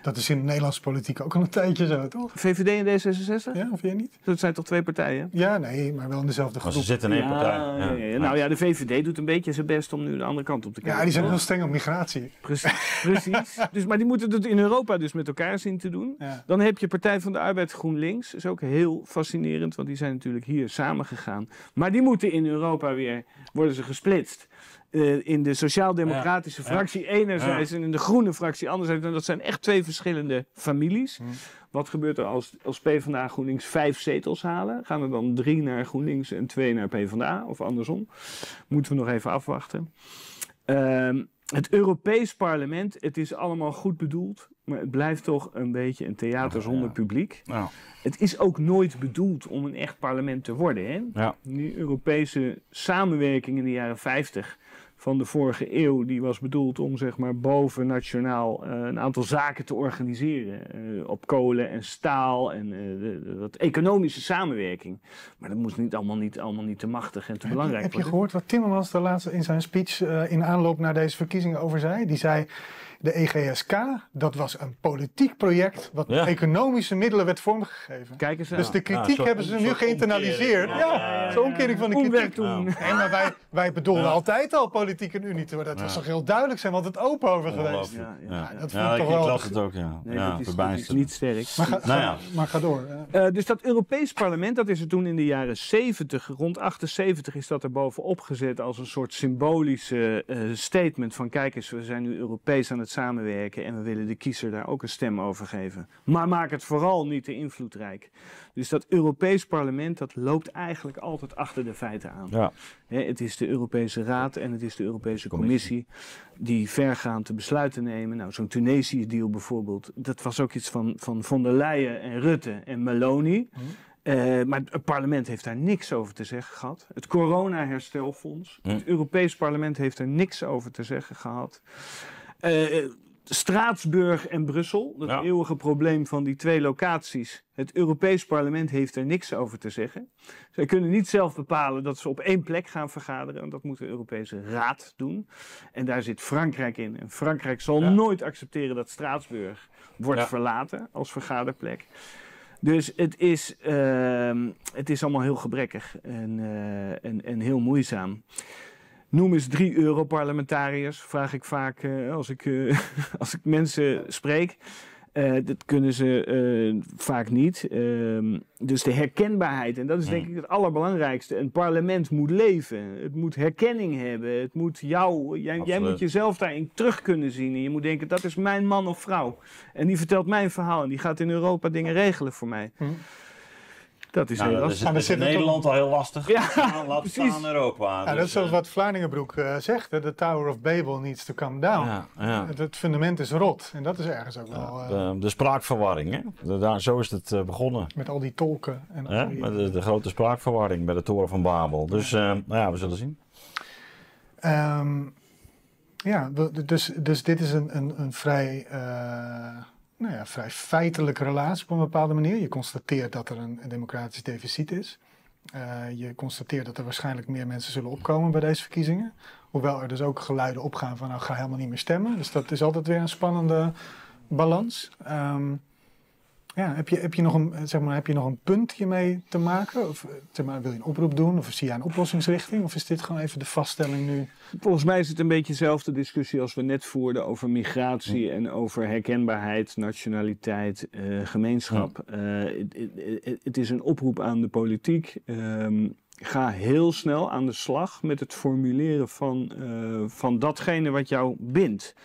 [SPEAKER 2] Dat is in de Nederlandse politiek ook al een tijdje zo, toch?
[SPEAKER 3] VVD en D66?
[SPEAKER 2] Ja, of jij niet?
[SPEAKER 3] Dat zijn toch twee partijen?
[SPEAKER 2] Ja, nee, maar wel in dezelfde
[SPEAKER 1] Maar
[SPEAKER 2] groep.
[SPEAKER 1] ze zitten in één partij.
[SPEAKER 3] Ja. Nou ja, de VVD doet een beetje zijn best om nu de andere kant op te kijken.
[SPEAKER 2] Ja, die zijn heel streng op migratie.
[SPEAKER 3] Precies. Dus, maar die moeten het in Europa dus met elkaar zien te doen.
[SPEAKER 2] Ja.
[SPEAKER 3] Dan heb je Partij van de Arbeid GroenLinks. Dat is ook heel fascinerend, want die zijn natuurlijk hier samengegaan. Maar die moeten in Europa weer, worden ze gesplitst. In de sociaal-democratische fractie enerzijds en in de groene fractie anderzijds. En dat zijn echt twee verschillende families. Wat gebeurt er als PvdA GroenLinks 5 zetels halen? Gaan er dan 3 naar GroenLinks en 2 naar PvdA? Of andersom? Moeten we nog even afwachten. Het Europees Parlement, het is allemaal goed bedoeld, maar het blijft toch een beetje een theater zonder publiek.
[SPEAKER 1] Ja.
[SPEAKER 3] Het is ook nooit bedoeld om een echt parlement te worden. Hè?
[SPEAKER 1] Ja.
[SPEAKER 3] Die Europese samenwerking in de jaren 50 van de vorige eeuw, die was bedoeld om zeg maar boven nationaal een aantal zaken te organiseren. Op kolen en staal en dat economische samenwerking. Maar dat moest allemaal niet te machtig en te belangrijk
[SPEAKER 2] Heb je
[SPEAKER 3] worden.
[SPEAKER 2] gehoord wat Timmermans de laatste in zijn speech in aanloop naar deze verkiezingen over zei? Die zei, de EGSK, dat was een politiek project wat met economische middelen werd vormgegeven.
[SPEAKER 3] Kijk eens aan.
[SPEAKER 2] Dus de kritiek hebben ze nu geïnternaliseerd. Zo'n omkering van de kritiek. Nee, maar wij bedoelden altijd al politiek een unie te worden. Dat was toch heel duidelijk, zijn we altijd open over geweest. Dat vind ik toch wel...
[SPEAKER 1] Ik las het ook,
[SPEAKER 3] Nee, dat is niet sterk.
[SPEAKER 2] Maar ga door.
[SPEAKER 3] Dus dat Europees Parlement, dat is er toen in de jaren 70, rond 78 is dat er bovenop gezet als een soort symbolische statement van kijk eens, we zijn nu Europees aan het samenwerken en we willen de kiezer daar ook een stem over geven. Maar maak het vooral niet te invloedrijk. Dus dat Europees Parlement, dat loopt eigenlijk altijd achter de feiten aan.
[SPEAKER 1] Ja.
[SPEAKER 3] Het is de Europese Raad en het is de Europese Commissie die vergaande besluiten nemen. Nou, zo'n Tunesië-deal bijvoorbeeld, dat was ook iets van der Leyen en Rutte en Meloni. Maar het parlement heeft daar niks over te zeggen gehad. Het corona-herstelfonds, het Europees Parlement heeft er niks over te zeggen gehad. Straatsburg en Brussel, dat eeuwige probleem van die twee locaties. Het Europees Parlement heeft er niks over te zeggen. Zij kunnen niet zelf bepalen dat ze op één plek gaan vergaderen. En dat moet de Europese Raad doen. En daar zit Frankrijk in. En Frankrijk zal nooit accepteren dat Straatsburg wordt verlaten als vergaderplek. Dus het is allemaal heel gebrekkig en heel moeizaam. Noem eens 3 Europarlementariërs, vraag ik vaak als ik mensen spreek. Dat kunnen ze vaak niet. Dus de herkenbaarheid, en dat is denk ik het allerbelangrijkste. Een parlement moet leven, het moet herkenning hebben, het moet jij moet jezelf daarin terug kunnen zien. En je moet denken, dat is mijn man of vrouw. En die vertelt mijn verhaal en die gaat in Europa dingen regelen voor mij. Dat is heel lastig.
[SPEAKER 1] Dat is in Nederland al heel lastig. Laat staan Europa.
[SPEAKER 2] Ja, dat is zoals wat Vlaardingenbroek zegt. The Tower of Babel needs to come down. Het fundament is rot. En dat is ergens ook wel...
[SPEAKER 1] de spraakverwarring. Hè? Zo is het begonnen.
[SPEAKER 2] Met al die tolken. En
[SPEAKER 1] met de grote spraakverwarring bij de Toren van Babel. Dus we zullen zien.
[SPEAKER 2] Dus dit is een vrij... vrij feitelijke relatie op een bepaalde manier. Je constateert dat er een democratisch deficit is. Je constateert dat er waarschijnlijk meer mensen zullen opkomen bij deze verkiezingen. Hoewel er dus ook geluiden opgaan van ga helemaal niet meer stemmen. Dus dat is altijd weer een spannende balans. Heb je nog een punt hiermee te maken? Of wil je een oproep doen? Of zie je een oplossingsrichting? Of is dit gewoon even de vaststelling nu?
[SPEAKER 3] Volgens mij is het een beetje dezelfde discussie als we net voerden over migratie en over herkenbaarheid, nationaliteit, gemeenschap. Het is een oproep aan de politiek. Ga heel snel aan de slag met het formuleren van datgene wat jou bindt.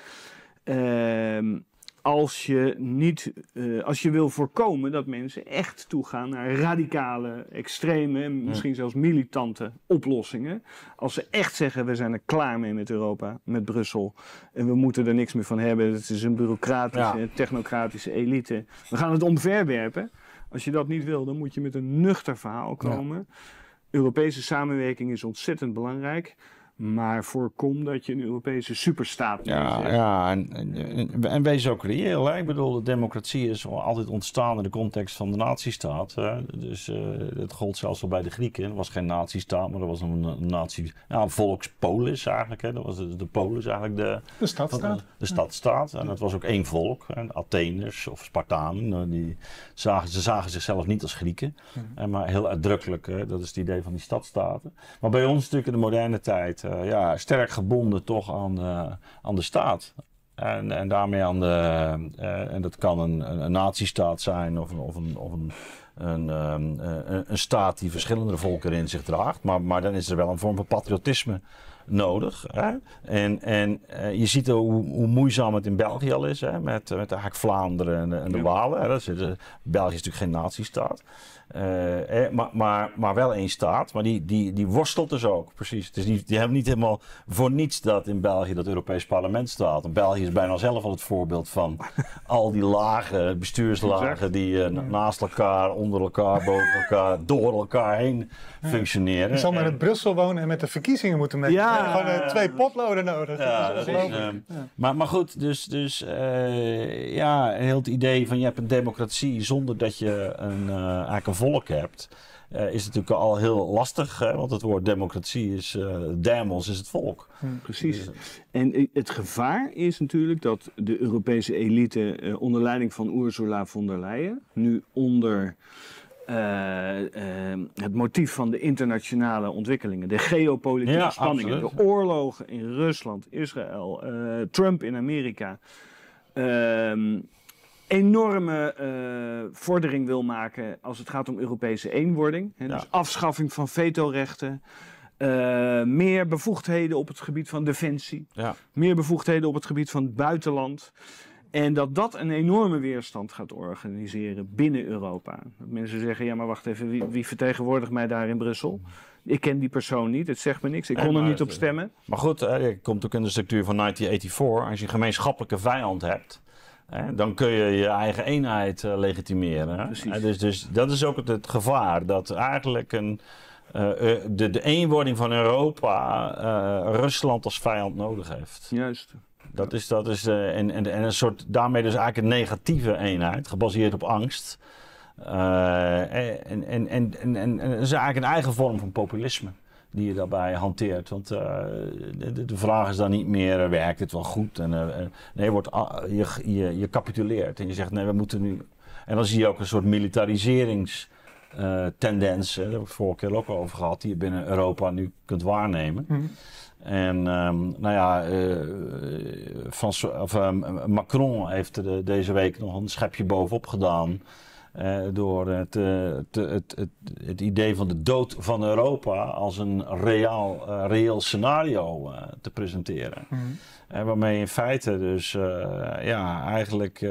[SPEAKER 3] Als je wil voorkomen dat mensen echt toegaan naar radicale, extreme en misschien zelfs militante oplossingen. Als ze echt zeggen, we zijn er klaar mee met Europa, met Brussel. En we moeten er niks meer van hebben. Het is een bureaucratische, technocratische elite. We gaan het omverwerpen. Als je dat niet wil, dan moet je met een nuchter verhaal komen. Europese samenwerking is ontzettend belangrijk. Maar voorkom dat je een Europese superstaat neerzet.
[SPEAKER 1] Ja, en wees ook reëel. Hè? Ik bedoel, de democratie is altijd ontstaan in de context van de nazistaat. Dus het gold zelfs wel bij de Grieken. Er was geen nazistaat, maar er was een nazi... Ja, een volkspolis eigenlijk. Hè? Dat was de polis eigenlijk
[SPEAKER 2] De stadstaat.
[SPEAKER 1] de stadstaat. En dat was ook één volk. Hè? De Atheners of Spartanen. Ze zagen zichzelf niet als Grieken. Maar heel uitdrukkelijk. Dat is het idee van die stadstaten. Maar bij ons natuurlijk in de moderne tijd... sterk gebonden toch aan de staat. En daarmee aan de... en dat kan een nazistaat zijn of een staat die verschillende volkeren in zich draagt. Maar dan is er wel een vorm van patriotisme nodig. Hè? En je ziet hoe moeizaam het in België al is. Hè? Met eigenlijk Vlaanderen en de Walen. Hè? België is natuurlijk geen nazistaat. Maar wel één staat. Maar die worstelt dus ook. Precies. Het is die hebben niet helemaal voor niets dat in België dat Europees Parlement staat. En België is bijna zelf al het voorbeeld van al die lagen, bestuurslagen die naast elkaar, onder elkaar, boven elkaar, door elkaar heen functioneren.
[SPEAKER 2] Je zal maar in Brussel wonen en met de verkiezingen moeten met gewoon 2 potloden nodig.
[SPEAKER 1] Ja,
[SPEAKER 2] dat is ongelooflijk.
[SPEAKER 1] Maar goed, dus heel het idee van je hebt een democratie zonder dat je eigenlijk een volk hebt, is natuurlijk al heel lastig. Hè? Want het woord democratie is, demos is het volk.
[SPEAKER 3] Precies. En het gevaar is natuurlijk dat de Europese elite onder leiding van Ursula von der Leyen, nu onder het motief van de internationale ontwikkelingen, de geopolitieke spanningen, absoluut. De oorlogen in Rusland, Israël, Trump in Amerika, enorme vordering wil maken als het gaat om Europese eenwording. Hè, dus afschaffing van vetorechten, meer bevoegdheden op het gebied van defensie, meer bevoegdheden op het gebied van het buitenland. En dat een enorme weerstand gaat organiseren binnen Europa. Dat mensen zeggen, ja maar wacht even, wie vertegenwoordigt mij daar in Brussel? Ik ken die persoon niet, het zegt me niks, ik kon er niet op stemmen.
[SPEAKER 1] Maar goed, je komt ook in de structuur van 1984, als je een gemeenschappelijke vijand hebt, dan kun je je eigen eenheid legitimeren. Dus dat is ook het gevaar, dat eigenlijk de eenwording van Europa Rusland als vijand nodig heeft.
[SPEAKER 3] Juist.
[SPEAKER 1] Dat is en een soort, daarmee dus eigenlijk een negatieve eenheid, gebaseerd op angst. En dat is eigenlijk een eigen vorm van populisme die je daarbij hanteert. Want de vraag is dan niet meer, werkt het wel goed? Nee, je capituleert en je zegt, nee, we moeten nu... En dan zie je ook een soort militariseringstendens, daar heb ik het vorige keer ook over gehad, die je binnen Europa nu kunt waarnemen. En Macron heeft deze week nog een schepje bovenop gedaan. Door het idee van de dood van Europa als een reëel scenario te presenteren. Waarmee in feite dus eigenlijk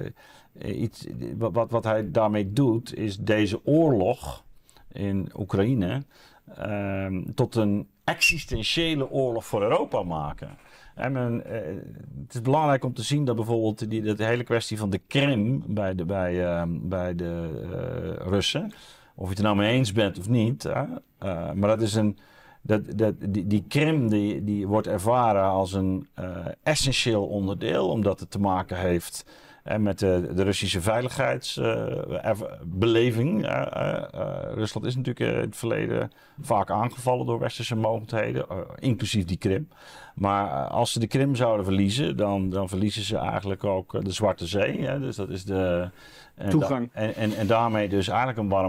[SPEAKER 1] wat hij daarmee doet, is deze oorlog in Oekraïne tot een existentiële oorlog voor Europa maken. Het is belangrijk om te zien dat bijvoorbeeld de hele kwestie van de Krim bij de Russen, of je het er nou mee eens bent of niet, maar dat is die Krim die wordt ervaren als een essentieel onderdeel, omdat het te maken heeft met de Russische veiligheidsbeleving. Rusland is natuurlijk in het verleden vaak aangevallen door westerse mogendheden, inclusief die Krim. Maar als ze de Krim zouden verliezen, dan verliezen ze eigenlijk ook de Zwarte Zee. Hè? Dus dat is de
[SPEAKER 3] toegang.
[SPEAKER 1] En daarmee dus eigenlijk een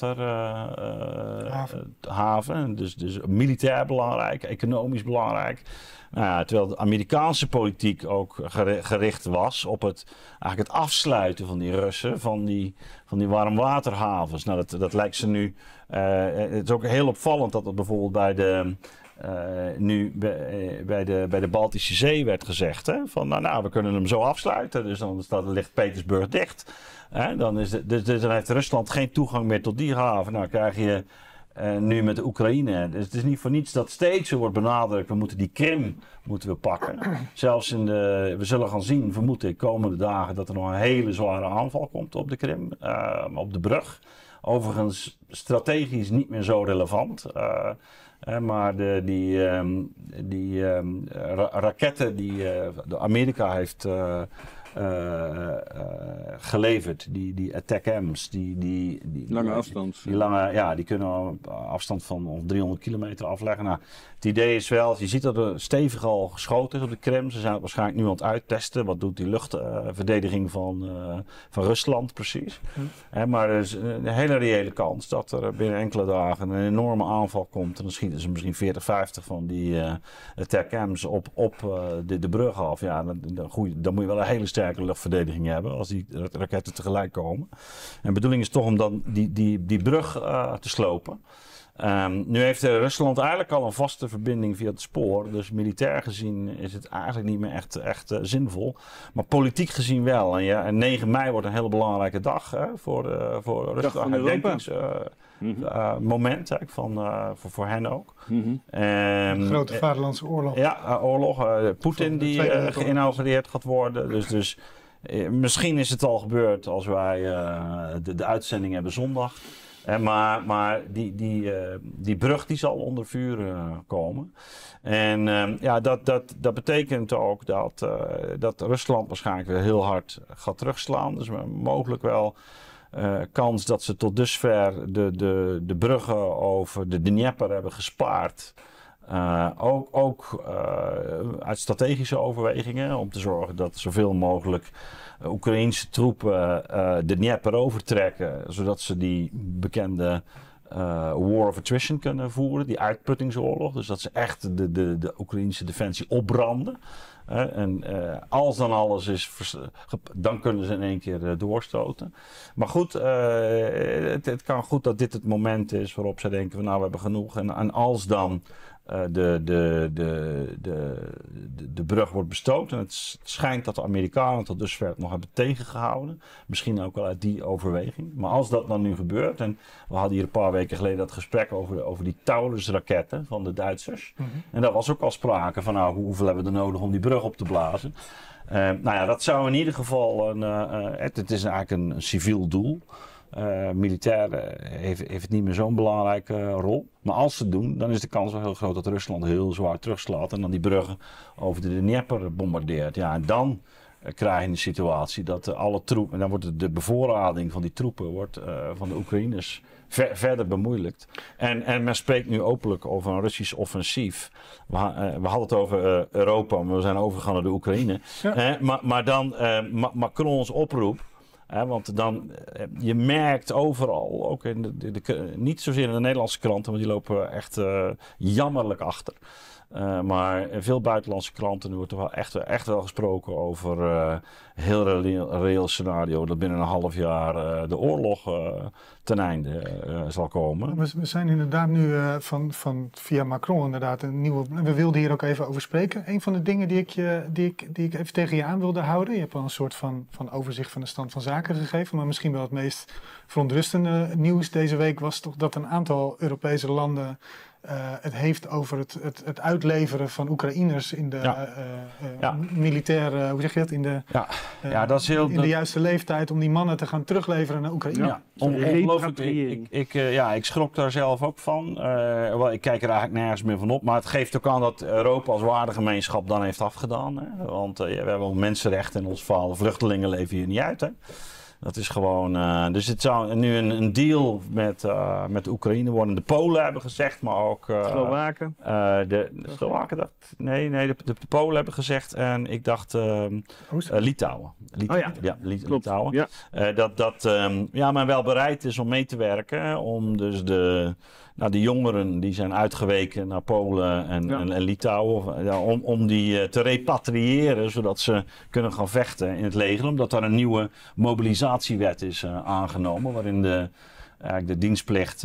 [SPEAKER 1] warmwaterhaven. Dus militair belangrijk, economisch belangrijk. Terwijl de Amerikaanse politiek ook gericht was op eigenlijk het afsluiten van die Russen, van die warmwaterhavens. Nou, dat lijkt ze nu... het is ook heel opvallend dat het bijvoorbeeld bij de Baltische Zee werd gezegd. Hè, van we kunnen hem zo afsluiten, dus dan ligt Petersburg dicht. Dan heeft Rusland geen toegang meer tot die haven. Nou krijg je... nu met de Oekraïne. Dus het is niet voor niets dat steeds wordt benadrukt, we moeten die Krim pakken. Zelfs we zullen gaan zien, vermoed ik, komende dagen dat er nog een hele zware aanval komt op de Krim, op de brug. Overigens strategisch niet meer zo relevant. Maar die raketten die Amerika heeft geleverd, die ATACMS, die
[SPEAKER 3] Lange afstand.
[SPEAKER 1] Die kunnen op afstand van 300 kilometer afleggen. Nou, het idee is wel, je ziet dat er stevig al geschoten is op de Krim. Ze zijn het waarschijnlijk nu aan het uittesten. Wat doet die luchtverdediging van Rusland precies? Maar er is een hele reële kans dat er binnen enkele dagen een enorme aanval komt. En dan schieten ze misschien 40, 50 van die ATACMS op de brug af. Ja, dan moet je wel een hele sterke luchtverdediging hebben als die raketten tegelijk komen. En de bedoeling is toch om dan die brug te slopen. Nu heeft Rusland eigenlijk al een vaste verbinding via het spoor. Dus militair gezien is het eigenlijk niet meer echt zinvol. Maar politiek gezien wel. En 9 mei wordt een hele belangrijke dag voor Rusland. Een herdenkingsmoment voor hen ook.
[SPEAKER 2] De grote vaderlandse oorlog.
[SPEAKER 1] Ja, oorlog. Poetin die geïnaugureerd gaat worden. Dus misschien is het al gebeurd als wij de uitzending hebben zondag. Maar die brug die zal onder vuur komen. En dat betekent ook dat Rusland waarschijnlijk weer heel hard gaat terugslaan. Dus mogelijk wel kans dat ze tot dusver de bruggen over de Dnieper hebben gespaard. Ook uit strategische overwegingen om te zorgen dat zoveel mogelijk Oekraïense troepen de Dnieper overtrekken, zodat ze die bekende war of attrition kunnen voeren, die uitputtingsoorlog. Dus dat ze echt de Oekraïense defensie opbranden. En als dan alles is, dan kunnen ze in één keer doorstoten. Maar goed, het kan goed dat dit het moment is waarop ze denken van nou we hebben genoeg. En als dan de brug wordt bestoken. En het schijnt dat de Amerikanen tot dusver het nog hebben tegengehouden. Misschien ook wel uit die overweging. Maar als dat dan nu gebeurt. En we hadden hier een paar weken geleden dat gesprek over die Taurus-raketten van de Duitsers. En daar was ook al sprake van nou, hoeveel hebben we er nodig om die brug op te blazen. Dat zou in ieder geval het is eigenlijk een civiel doel. Militair heeft het niet meer zo'n belangrijke rol. Maar als ze het doen, dan is de kans wel heel groot dat Rusland heel zwaar terugslaat. En dan die bruggen over de Dnieper bombardeert. Ja, en dan krijg je een situatie dat alle troepen... En dan wordt de bevoorrading van die troepen van de Oekraïners verder bemoeilijkt. En men spreekt nu openlijk over een Russisch offensief. We hadden het over Europa, maar we zijn overgegaan naar de Oekraïne. Ja. Maar dan Macron's oproep. Want dan, je merkt overal, ook niet zozeer in de Nederlandse kranten, maar die lopen echt jammerlijk achter. Maar in veel buitenlandse kranten nu wordt er wel echt wel gesproken over een heel reëel scenario dat binnen een half jaar de oorlog ten einde zal komen.
[SPEAKER 2] We zijn inderdaad nu via Macron inderdaad een nieuwe... We wilden hier ook even over spreken. Een van de dingen die ik even tegen je aan wilde houden. Je hebt al een soort van overzicht van de stand van zaken gegeven. Maar misschien wel het meest verontrustende nieuws deze week was toch dat een aantal Europese landen... het heeft over het uitleveren van Oekraïners in de militaire, hoe zeg je dat? Dat is heel, in de juiste leeftijd om die mannen te gaan terugleveren naar Oekraïne.
[SPEAKER 1] Ja, ongelooflijk. Ik schrok daar zelf ook van. Ik kijk er eigenlijk nergens meer van op. Maar het geeft ook aan dat Europa als waardegemeenschap dan heeft afgedaan. Hè? Want we hebben ook mensenrechten in ons verhaal. Vluchtelingen leven hier niet uit. Hè? Dat is gewoon... dus het zou nu een deal met Oekraïne worden. De Polen hebben gezegd, maar ook...
[SPEAKER 3] Slowaken?
[SPEAKER 1] De Slowaken dacht... Nee, de Polen hebben gezegd. En ik dacht... Litouwen. Litouwen. Ja. Maar wel bereid is om mee te werken. Om dus de jongeren die zijn uitgeweken naar Polen en Litouwen. Om die te repatriëren. Zodat ze kunnen gaan vechten in het leger. Omdat daar een nieuwe mobilisatiewet is aangenomen. Waarin de dienstplicht,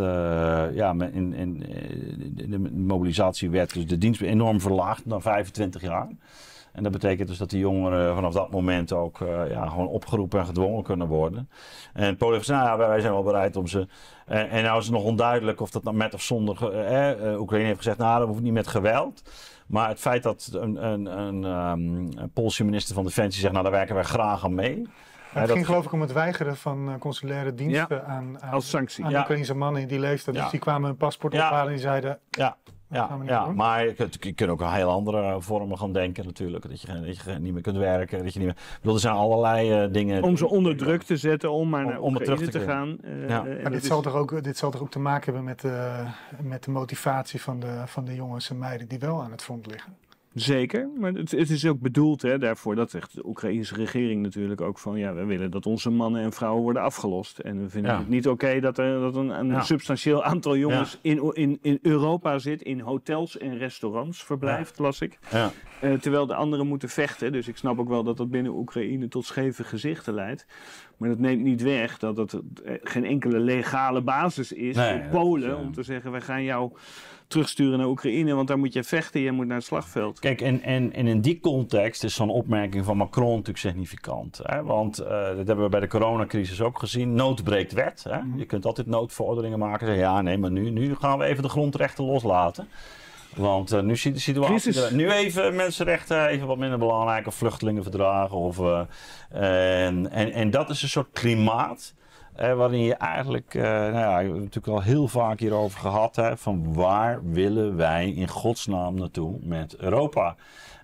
[SPEAKER 1] in de mobilisatiewet, dus de dienstplicht enorm verlaagd naar 25 jaar. En dat betekent dus dat die jongeren vanaf dat moment ook gewoon opgeroepen en gedwongen kunnen worden. En Polen heeft gezegd, wij zijn wel bereid om ze... En nou is het nog onduidelijk of dat nou met of zonder... Oekraïne heeft gezegd, dat hoeft niet met geweld. Maar het feit dat een Poolse minister van Defensie zegt, daar werken wij graag aan mee.
[SPEAKER 2] Het ging geloof ik om het weigeren van consulaire diensten
[SPEAKER 3] als sanctie.
[SPEAKER 2] aan Oekraïnse mannen die leefden. Dus die kwamen hun paspoort ophalen en die zeiden...
[SPEAKER 1] Maar je kunt ook aan heel andere vormen gaan denken natuurlijk. Dat je niet meer kunt werken. Dat je niet meer... Ik bedoel, er zijn allerlei dingen...
[SPEAKER 3] Om ze onder druk te zetten om maar naar Oekraïne te gaan.
[SPEAKER 2] Maar dit zal toch ook te maken hebben met de motivatie van de jongens en meiden die wel aan het front liggen?
[SPEAKER 3] Zeker, maar het is ook bedoeld daarvoor. Dat zegt de Oekraïnse regering natuurlijk ook van... ja, we willen dat onze mannen en vrouwen worden afgelost. En we vinden het niet oké dat een substantieel aantal jongens in Europa zit... in hotels en restaurants verblijft, las ik. Ja. Terwijl de anderen moeten vechten. Dus ik snap ook wel dat binnen Oekraïne tot scheve gezichten leidt. Maar dat neemt niet weg dat het geen enkele legale basis is voor Polen... om te zeggen, wij gaan jou... terugsturen naar Oekraïne, want daar moet je vechten, je moet naar het slagveld.
[SPEAKER 1] Kijk, en in die context is zo'n opmerking van Macron natuurlijk significant. Hè? Want dat hebben we bij de coronacrisis ook gezien. Nood breekt wet. Hè? Je kunt altijd noodverordeningen maken. Zeggen, ja, nee, maar nu gaan we even de grondrechten loslaten. Want nu ziet de situatie... Nu even mensenrechten, even wat minder belangrijk. Of vluchtelingenverdragen. En dat is een soort klimaat... waarin je eigenlijk, we hebben het natuurlijk al heel vaak hierover gehad, van waar willen wij in godsnaam naartoe met Europa?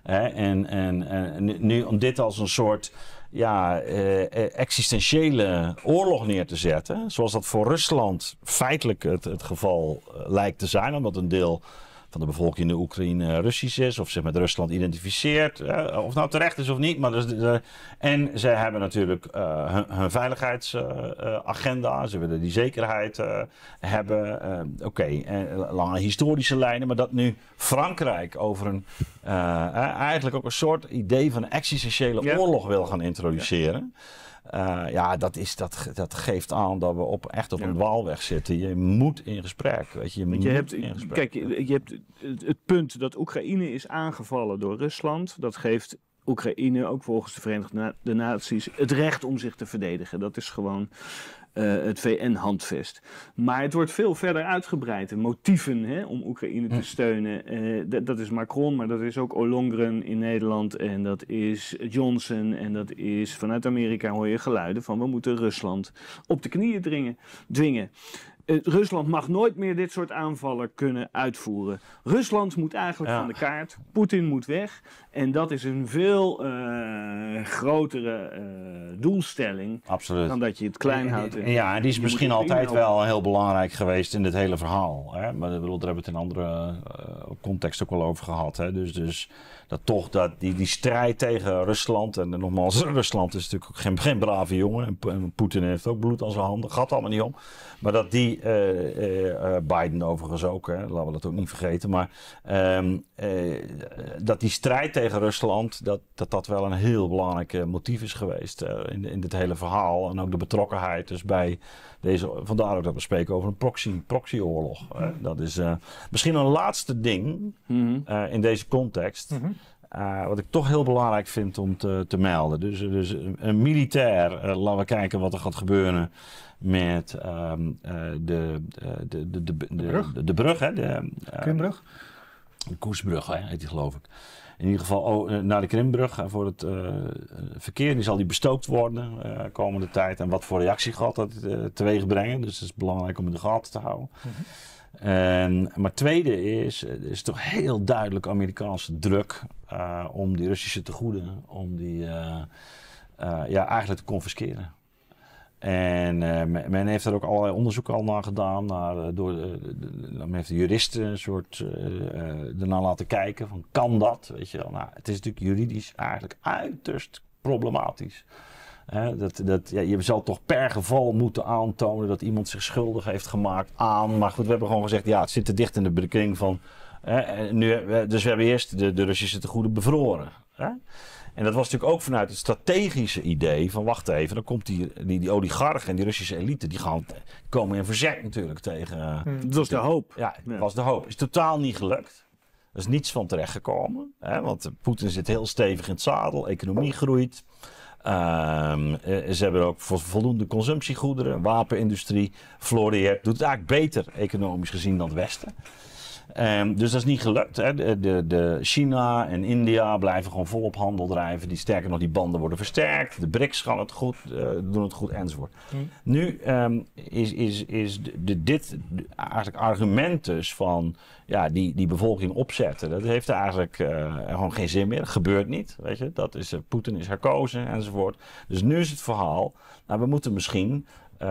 [SPEAKER 1] En nu om dit als een soort existentiële oorlog neer te zetten, zoals dat voor Rusland feitelijk het geval lijkt te zijn, omdat een deel van de bevolking in de Oekraïne Russisch is, of zich met Rusland identificeert, of nou terecht is of niet. Maar en zij hebben natuurlijk hun veiligheidsagenda, ze willen die zekerheid hebben. Lange historische lijnen, maar dat nu Frankrijk over eigenlijk ook een soort idee van een existentiële oorlog wil gaan introduceren. Dat geeft aan dat we echt op een dwaalweg zitten. Je moet in gesprek. Weet je,
[SPEAKER 3] je hebt het punt dat Oekraïne is aangevallen door Rusland. Dat geeft Oekraïne, ook volgens de Verenigde Naties, het recht om zich te verdedigen. Dat is gewoon het VN-handvest. Maar het wordt veel verder uitgebreid. De motieven om Oekraïne te steunen, dat is Macron, maar dat is ook Ollongren in Nederland en dat is Johnson en dat is vanuit Amerika hoor je geluiden van we moeten Rusland op de knieën dwingen. Rusland mag nooit meer dit soort aanvallen kunnen uitvoeren. Rusland moet eigenlijk van de kaart. Poetin moet weg. En dat is een veel grotere doelstelling.
[SPEAKER 1] Absoluut.
[SPEAKER 3] Dan dat je het klein houdt.
[SPEAKER 1] En die is misschien altijd wel heel belangrijk geweest in dit hele verhaal. Hè? Maar daar hebben we het in andere context ook wel over gehad. Hè? Dus dat die strijd tegen Rusland. En nogmaals, Rusland is natuurlijk ook geen brave jongen. En Poetin heeft ook bloed aan zijn handen. Gaat allemaal niet om. Maar dat die Biden overigens ook, laten we dat ook niet vergeten. Maar dat die strijd tegen Rusland, dat wel een heel belangrijk motief is geweest in dit hele verhaal. En ook de betrokkenheid dus bij deze, vandaar ook dat we spreken over een proxyoorlog. Dat is misschien een laatste ding in deze context. Wat ik toch heel belangrijk vind om te melden. Dus een militair, laten we kijken wat er gaat gebeuren met de brug. De
[SPEAKER 2] Krimbrug?
[SPEAKER 1] De Koersbrug heet die geloof ik. In ieder geval naar de Krimbrug voor het verkeer. Die zal die bestookt worden komende tijd. En wat voor reactie gaat dat teweeg brengen. Dus het is belangrijk om in de gaten te houden. Maar tweede is toch heel duidelijk Amerikaanse druk om die Russische tegoeden, om die eigenlijk te confisceren. En men heeft er ook allerlei onderzoek al naar gedaan. Men heeft de juristen een soort ernaar laten kijken van kan dat? Weet je wel? Nou, het is natuurlijk juridisch eigenlijk uiterst problematisch. Je zal toch per geval moeten aantonen dat iemand zich schuldig heeft gemaakt aan. Maar goed, we hebben gewoon gezegd, het zit te dicht in de bekring van. Dus we hebben eerst de Russische tegoeden bevroren. En dat was natuurlijk ook vanuit het strategische idee van wacht even, dan komt die oligarchen en die Russische elite, die komen in verzet natuurlijk tegen.
[SPEAKER 3] Dat was de hoop.
[SPEAKER 1] Ja, dat was de hoop. Is totaal niet gelukt. Er is niets van terechtgekomen. Want Poetin zit heel stevig in het zadel, economie groeit. Ze hebben ook voldoende consumptiegoederen, wapenindustrie floreert. Doet het eigenlijk beter economisch gezien dan het Westen. Dus dat is niet gelukt. Hè. De China en India blijven gewoon volop handel drijven. Sterker nog, die banden worden versterkt. De BRICS gaan het goed, doen het goed enzovoort. Nu is dit eigenlijk argument dus van die bevolking opzetten. Dat heeft eigenlijk gewoon geen zin meer. Dat gebeurt niet. Weet je? Poetin is herkozen enzovoort. Dus nu is het verhaal, we moeten misschien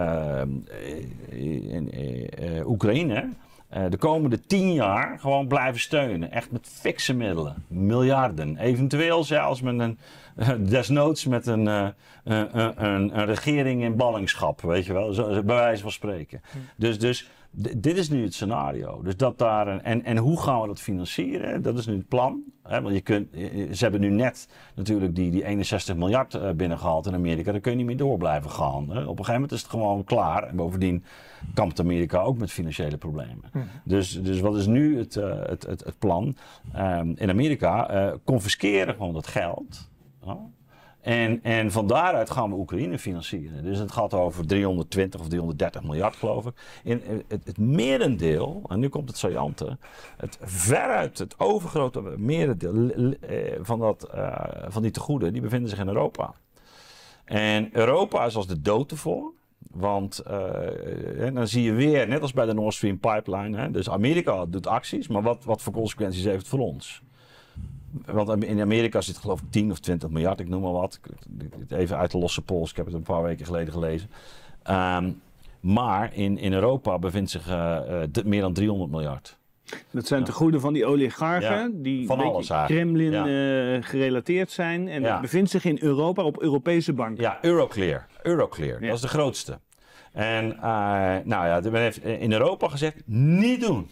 [SPEAKER 1] Oekraïne de komende 10 jaar gewoon blijven steunen. Echt met fikse middelen. Miljarden. Eventueel zelfs met desnoods met een regering in ballingschap. Weet je wel. Bij wijze van spreken. Dus dit is nu het scenario. Dus en hoe gaan we dat financieren? Dat is nu het plan. Hè? Want ze hebben nu net natuurlijk die 61 miljard binnengehaald in Amerika. Daar kun je niet meer door blijven gaan. Hè? Op een gegeven moment is het gewoon klaar. En bovendien kampt Amerika ook met financiële problemen. Dus wat is nu het plan? In Amerika confisceren gewoon dat geld. En van daaruit gaan we Oekraïne financieren. Dus het gaat over 320 of 330 miljard, geloof ik. Het merendeel, en nu komt het saillante, het overgrote merendeel van die tegoeden, die bevinden zich in Europa. En Europa is als de dood ervoor. Want dan zie je weer, net als bij de Nord Stream pipeline, dus Amerika doet acties, maar wat voor consequenties heeft het voor ons? Want in Amerika zit geloof ik 10 of 20 miljard, ik noem maar wat. Even uit de losse pols, ik heb het een paar weken geleden gelezen. Maar in Europa bevindt zich meer dan 300 miljard.
[SPEAKER 3] Dat zijn tegoeden van die oligarchen die
[SPEAKER 1] van
[SPEAKER 3] een beetje Kremlin gerelateerd zijn. En dat bevindt zich in Europa op Europese banken.
[SPEAKER 1] Ja, Euroclear. Dat is de grootste. En men heeft in Europa gezegd, niet doen.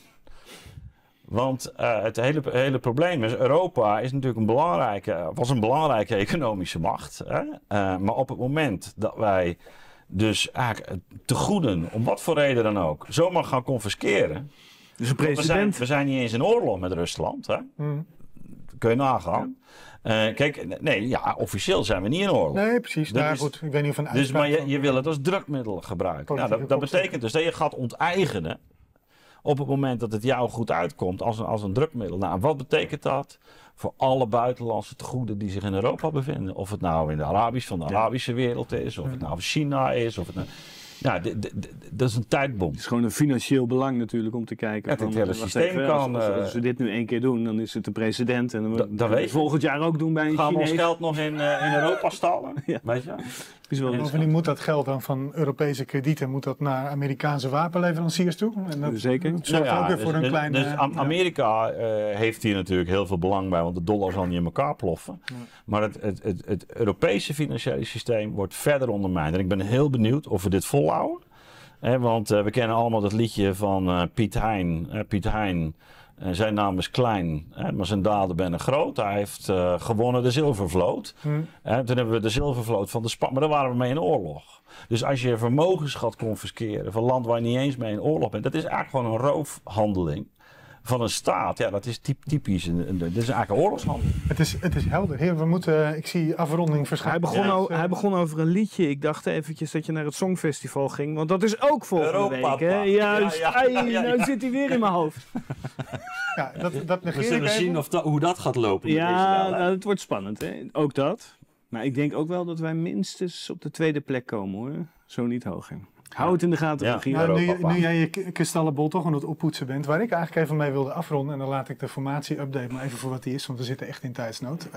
[SPEAKER 1] Want het hele probleem is, Europa is natuurlijk was een belangrijke economische macht. Hè? Maar op het moment dat wij dus eigenlijk tegoeden, om wat voor reden dan ook, zomaar gaan confisceren.
[SPEAKER 3] Dus een president...
[SPEAKER 1] We zijn niet eens in oorlog met Rusland. Hè? Kun je nagaan. Officieel zijn we niet in oorlog.
[SPEAKER 2] Nee, precies. Goed, ik weet niet of een
[SPEAKER 1] dus, maar je wil het als drukmiddel gebruiken. Dat betekent dus dat je gaat onteigenen op het moment dat het jou goed uitkomt als een drukmiddel. Nou, wat betekent dat voor alle buitenlandse tegoeden die zich in Europa bevinden? Of het nou in de Arabische wereld is, of het nou China is, of het nou... dat is een tijdbom.
[SPEAKER 3] Het is gewoon een financieel belang natuurlijk om te kijken.
[SPEAKER 1] Het hele systeem kan...
[SPEAKER 3] Als we dit nu 1 keer doen, dan is het de president. En
[SPEAKER 1] dat weet je.
[SPEAKER 3] Volgend jaar ook doen bij een
[SPEAKER 1] Gaan we
[SPEAKER 3] Chinees.
[SPEAKER 1] ons geld nog in Europa stallen?
[SPEAKER 3] Ja.
[SPEAKER 1] Weet je?
[SPEAKER 2] Bovendien moet dat geld dan van Europese kredieten moet dat naar Amerikaanse wapenleveranciers toe. En dat
[SPEAKER 3] zeker.
[SPEAKER 2] zorgt ook weer voor een kleine...
[SPEAKER 1] Dus Amerika heeft hier natuurlijk heel veel belang bij, want de dollar zal niet in elkaar ploffen. Ja. Maar het Europese financiële systeem wordt verder ondermijnd. En ik ben heel benieuwd of we dit volhouden. Want we kennen allemaal dat liedje van Piet Hein. Piet Hein, zijn naam is klein, maar zijn daden zijn groot. Hij heeft gewonnen de zilvervloot. Toen hebben we de zilvervloot van de maar daar waren we mee in oorlog. Dus als je vermogens gaat confisceren van een land waar je niet eens mee in oorlog bent, dat is eigenlijk gewoon een roofhandeling van een staat. Ja, dat is typisch. Dit is eigenlijk een oorlogshandel.
[SPEAKER 2] Het is helder. Heer, we moeten... Ik zie afronding verschijnen.
[SPEAKER 3] Hij begon over een liedje. Ik dacht eventjes dat je naar het Songfestival ging. Want dat is ook volgende week. Hè? Juist. Nou zit hij weer in mijn hoofd.
[SPEAKER 2] Ja, dat negeer
[SPEAKER 1] we zullen zien hoe dat gaat lopen.
[SPEAKER 3] Ja, het wordt spannend. Hè? Ook dat. Maar ik denk ook wel dat wij minstens op de 2e plek komen, hoor. Zo niet hoger. Hou het in de gaten.
[SPEAKER 2] Nu jij je kristallenbol toch aan het oppoetsen bent, waar ik eigenlijk even mee wilde afronden, en dan laat ik de formatie-update maar even voor wat die is, want we zitten echt in tijdsnood.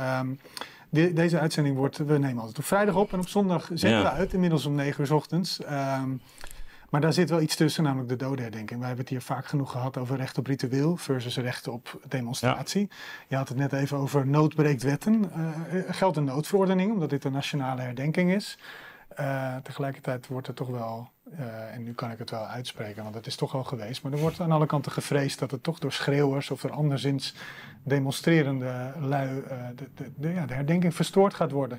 [SPEAKER 2] Deze uitzending we nemen altijd op vrijdag op en op zondag zetten we uit, inmiddels om 9 uur 's ochtends. Maar daar zit wel iets tussen, namelijk de dodenherdenking. Wij hebben het hier vaak genoeg gehad over recht op ritueel versus recht op demonstratie. Ja. Je had het net even over nood breekt wetten. Geldt een noodverordening, omdat dit een nationale herdenking is. Tegelijkertijd wordt er toch wel, en nu kan ik het wel uitspreken, want het is toch al geweest, maar er wordt aan alle kanten gevreesd dat het toch door schreeuwers of door anderszins demonstrerende lui de herdenking verstoord gaat worden.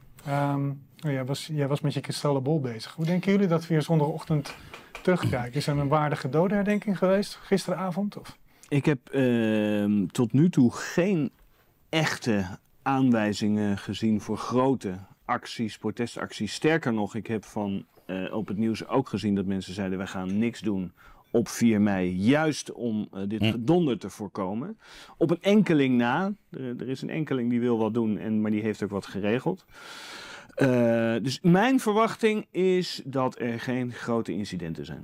[SPEAKER 2] Jij was met je kristallenbol bezig. Hoe denken jullie dat we hier zondagochtend terugkijken? Is er een waardige dodenherdenking geweest gisteravond? Of?
[SPEAKER 3] Ik heb tot nu toe geen echte aanwijzingen gezien voor grote acties, protestacties. Sterker nog, ik heb op het nieuws ook gezien dat mensen zeiden, wij gaan niks doen op 4 mei, juist om dit gedonder te voorkomen. Op een enkeling na. Er is een enkeling die wil wat doen, maar die heeft ook wat geregeld. Dus mijn verwachting is dat er geen grote incidenten zijn.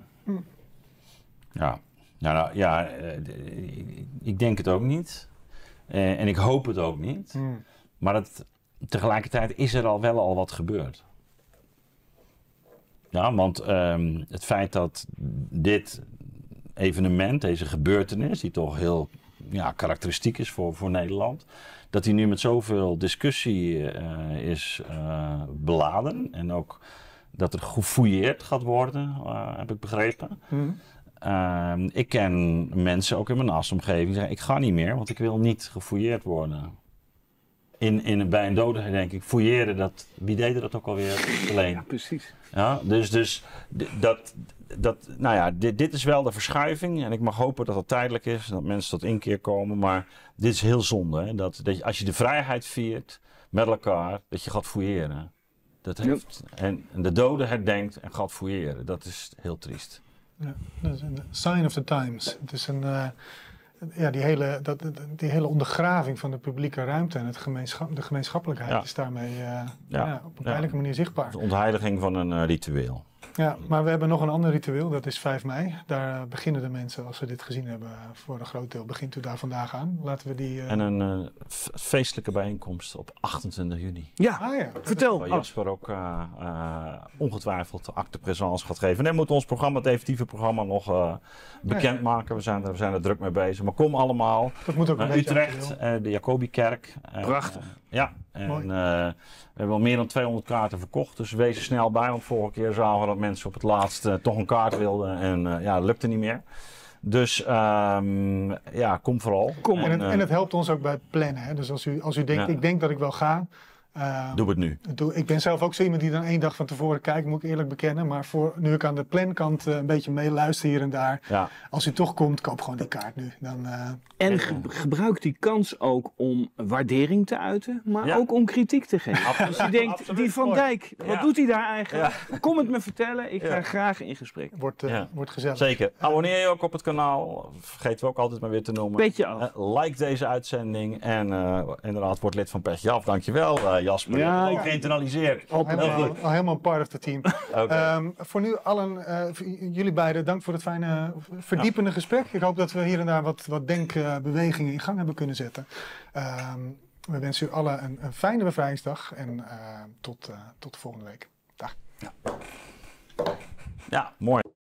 [SPEAKER 1] Ja, ik denk het ook niet. En ik hoop het ook niet. Maar tegelijkertijd is er al wat gebeurd. Ja, want het feit dat dit evenement, deze gebeurtenis, die toch heel karakteristiek is voor Nederland, dat die nu met zoveel discussie is beladen. En ook dat er gefouilleerd gaat worden, heb ik begrepen. Ik ken mensen ook in mijn naaste omgeving die zeggen, ik ga niet meer, want ik wil niet gefouilleerd worden. Bij een dodenherdenking fouilleren, wie deed dat ook alweer? Alleen.
[SPEAKER 3] Ja, precies.
[SPEAKER 1] Ja, dus dit is wel de verschuiving. En ik mag hopen dat het tijdelijk is, dat mensen tot inkeer komen. Maar dit is heel zonde. Hè? Dat als je de vrijheid viert met elkaar, dat je gaat fouilleren. En de doden herdenkt en gaat fouilleren. Dat is heel triest.
[SPEAKER 2] Ja, dat is een sign of the times. Het is die hele ondergraving van de publieke ruimte en de gemeenschappelijkheid is daarmee op een pijnlijke manier zichtbaar.
[SPEAKER 1] De ontheiliging van een ritueel.
[SPEAKER 2] Ja, maar we hebben nog een ander ritueel, dat is 5 mei. Daar beginnen de mensen, als ze dit gezien hebben, voor een groot deel begint u daar vandaag aan. Laten we die...
[SPEAKER 1] En een feestelijke bijeenkomst op 28 juni.
[SPEAKER 3] Ja, vertel.
[SPEAKER 1] Waar Jasper ook ongetwijfeld acte présence gaat geven. En dan moet ons programma, het definitieve programma, nog bekendmaken. We zijn er druk mee bezig. Maar kom allemaal.
[SPEAKER 2] Dat moet ook een
[SPEAKER 1] Utrecht, de Jacobikerk.
[SPEAKER 3] Prachtig.
[SPEAKER 1] We hebben al meer dan 200 kaarten verkocht. Dus wees er snel bij. Want vorige keer zagen we dat mensen op het laatst toch een kaart wilden. En dat lukte niet meer. Dus kom vooral.
[SPEAKER 2] En het helpt ons ook bij het plannen. Hè? Dus als u denkt, ik denk dat ik wel ga.
[SPEAKER 1] Doe het nu.
[SPEAKER 2] Ik ben zelf ook zo iemand die dan 1 dag van tevoren kijkt, moet ik eerlijk bekennen. Maar nu ik aan de plankant een beetje meeluister hier en daar. Ja. Als u toch komt, koop gewoon die kaart nu.
[SPEAKER 3] En gebruik die kans ook om waardering te uiten, maar ook om kritiek te geven. Als je denkt, die Van Dijk, wat doet hij daar eigenlijk? Ja. Kom het me vertellen, ik ga graag in gesprek.
[SPEAKER 2] Wordt gezellig.
[SPEAKER 1] Zeker. Abonneer je ook op het kanaal. Vergeet we ook altijd maar weer te noemen.
[SPEAKER 3] Petje af.
[SPEAKER 1] Like deze uitzending en inderdaad word lid van Petje Af. Dankjewel Jasper.
[SPEAKER 3] Ja,
[SPEAKER 1] ook geïnternaliseerd.
[SPEAKER 2] Al helemaal part of the team. Okay. Voor nu allen, jullie beiden, dank voor het fijne, verdiepende gesprek. Ik hoop dat we hier en daar wat denkbewegingen in gang hebben kunnen zetten. We wensen u allen een fijne bevrijdingsdag en tot de volgende week. Dag.
[SPEAKER 1] Ja, mooi.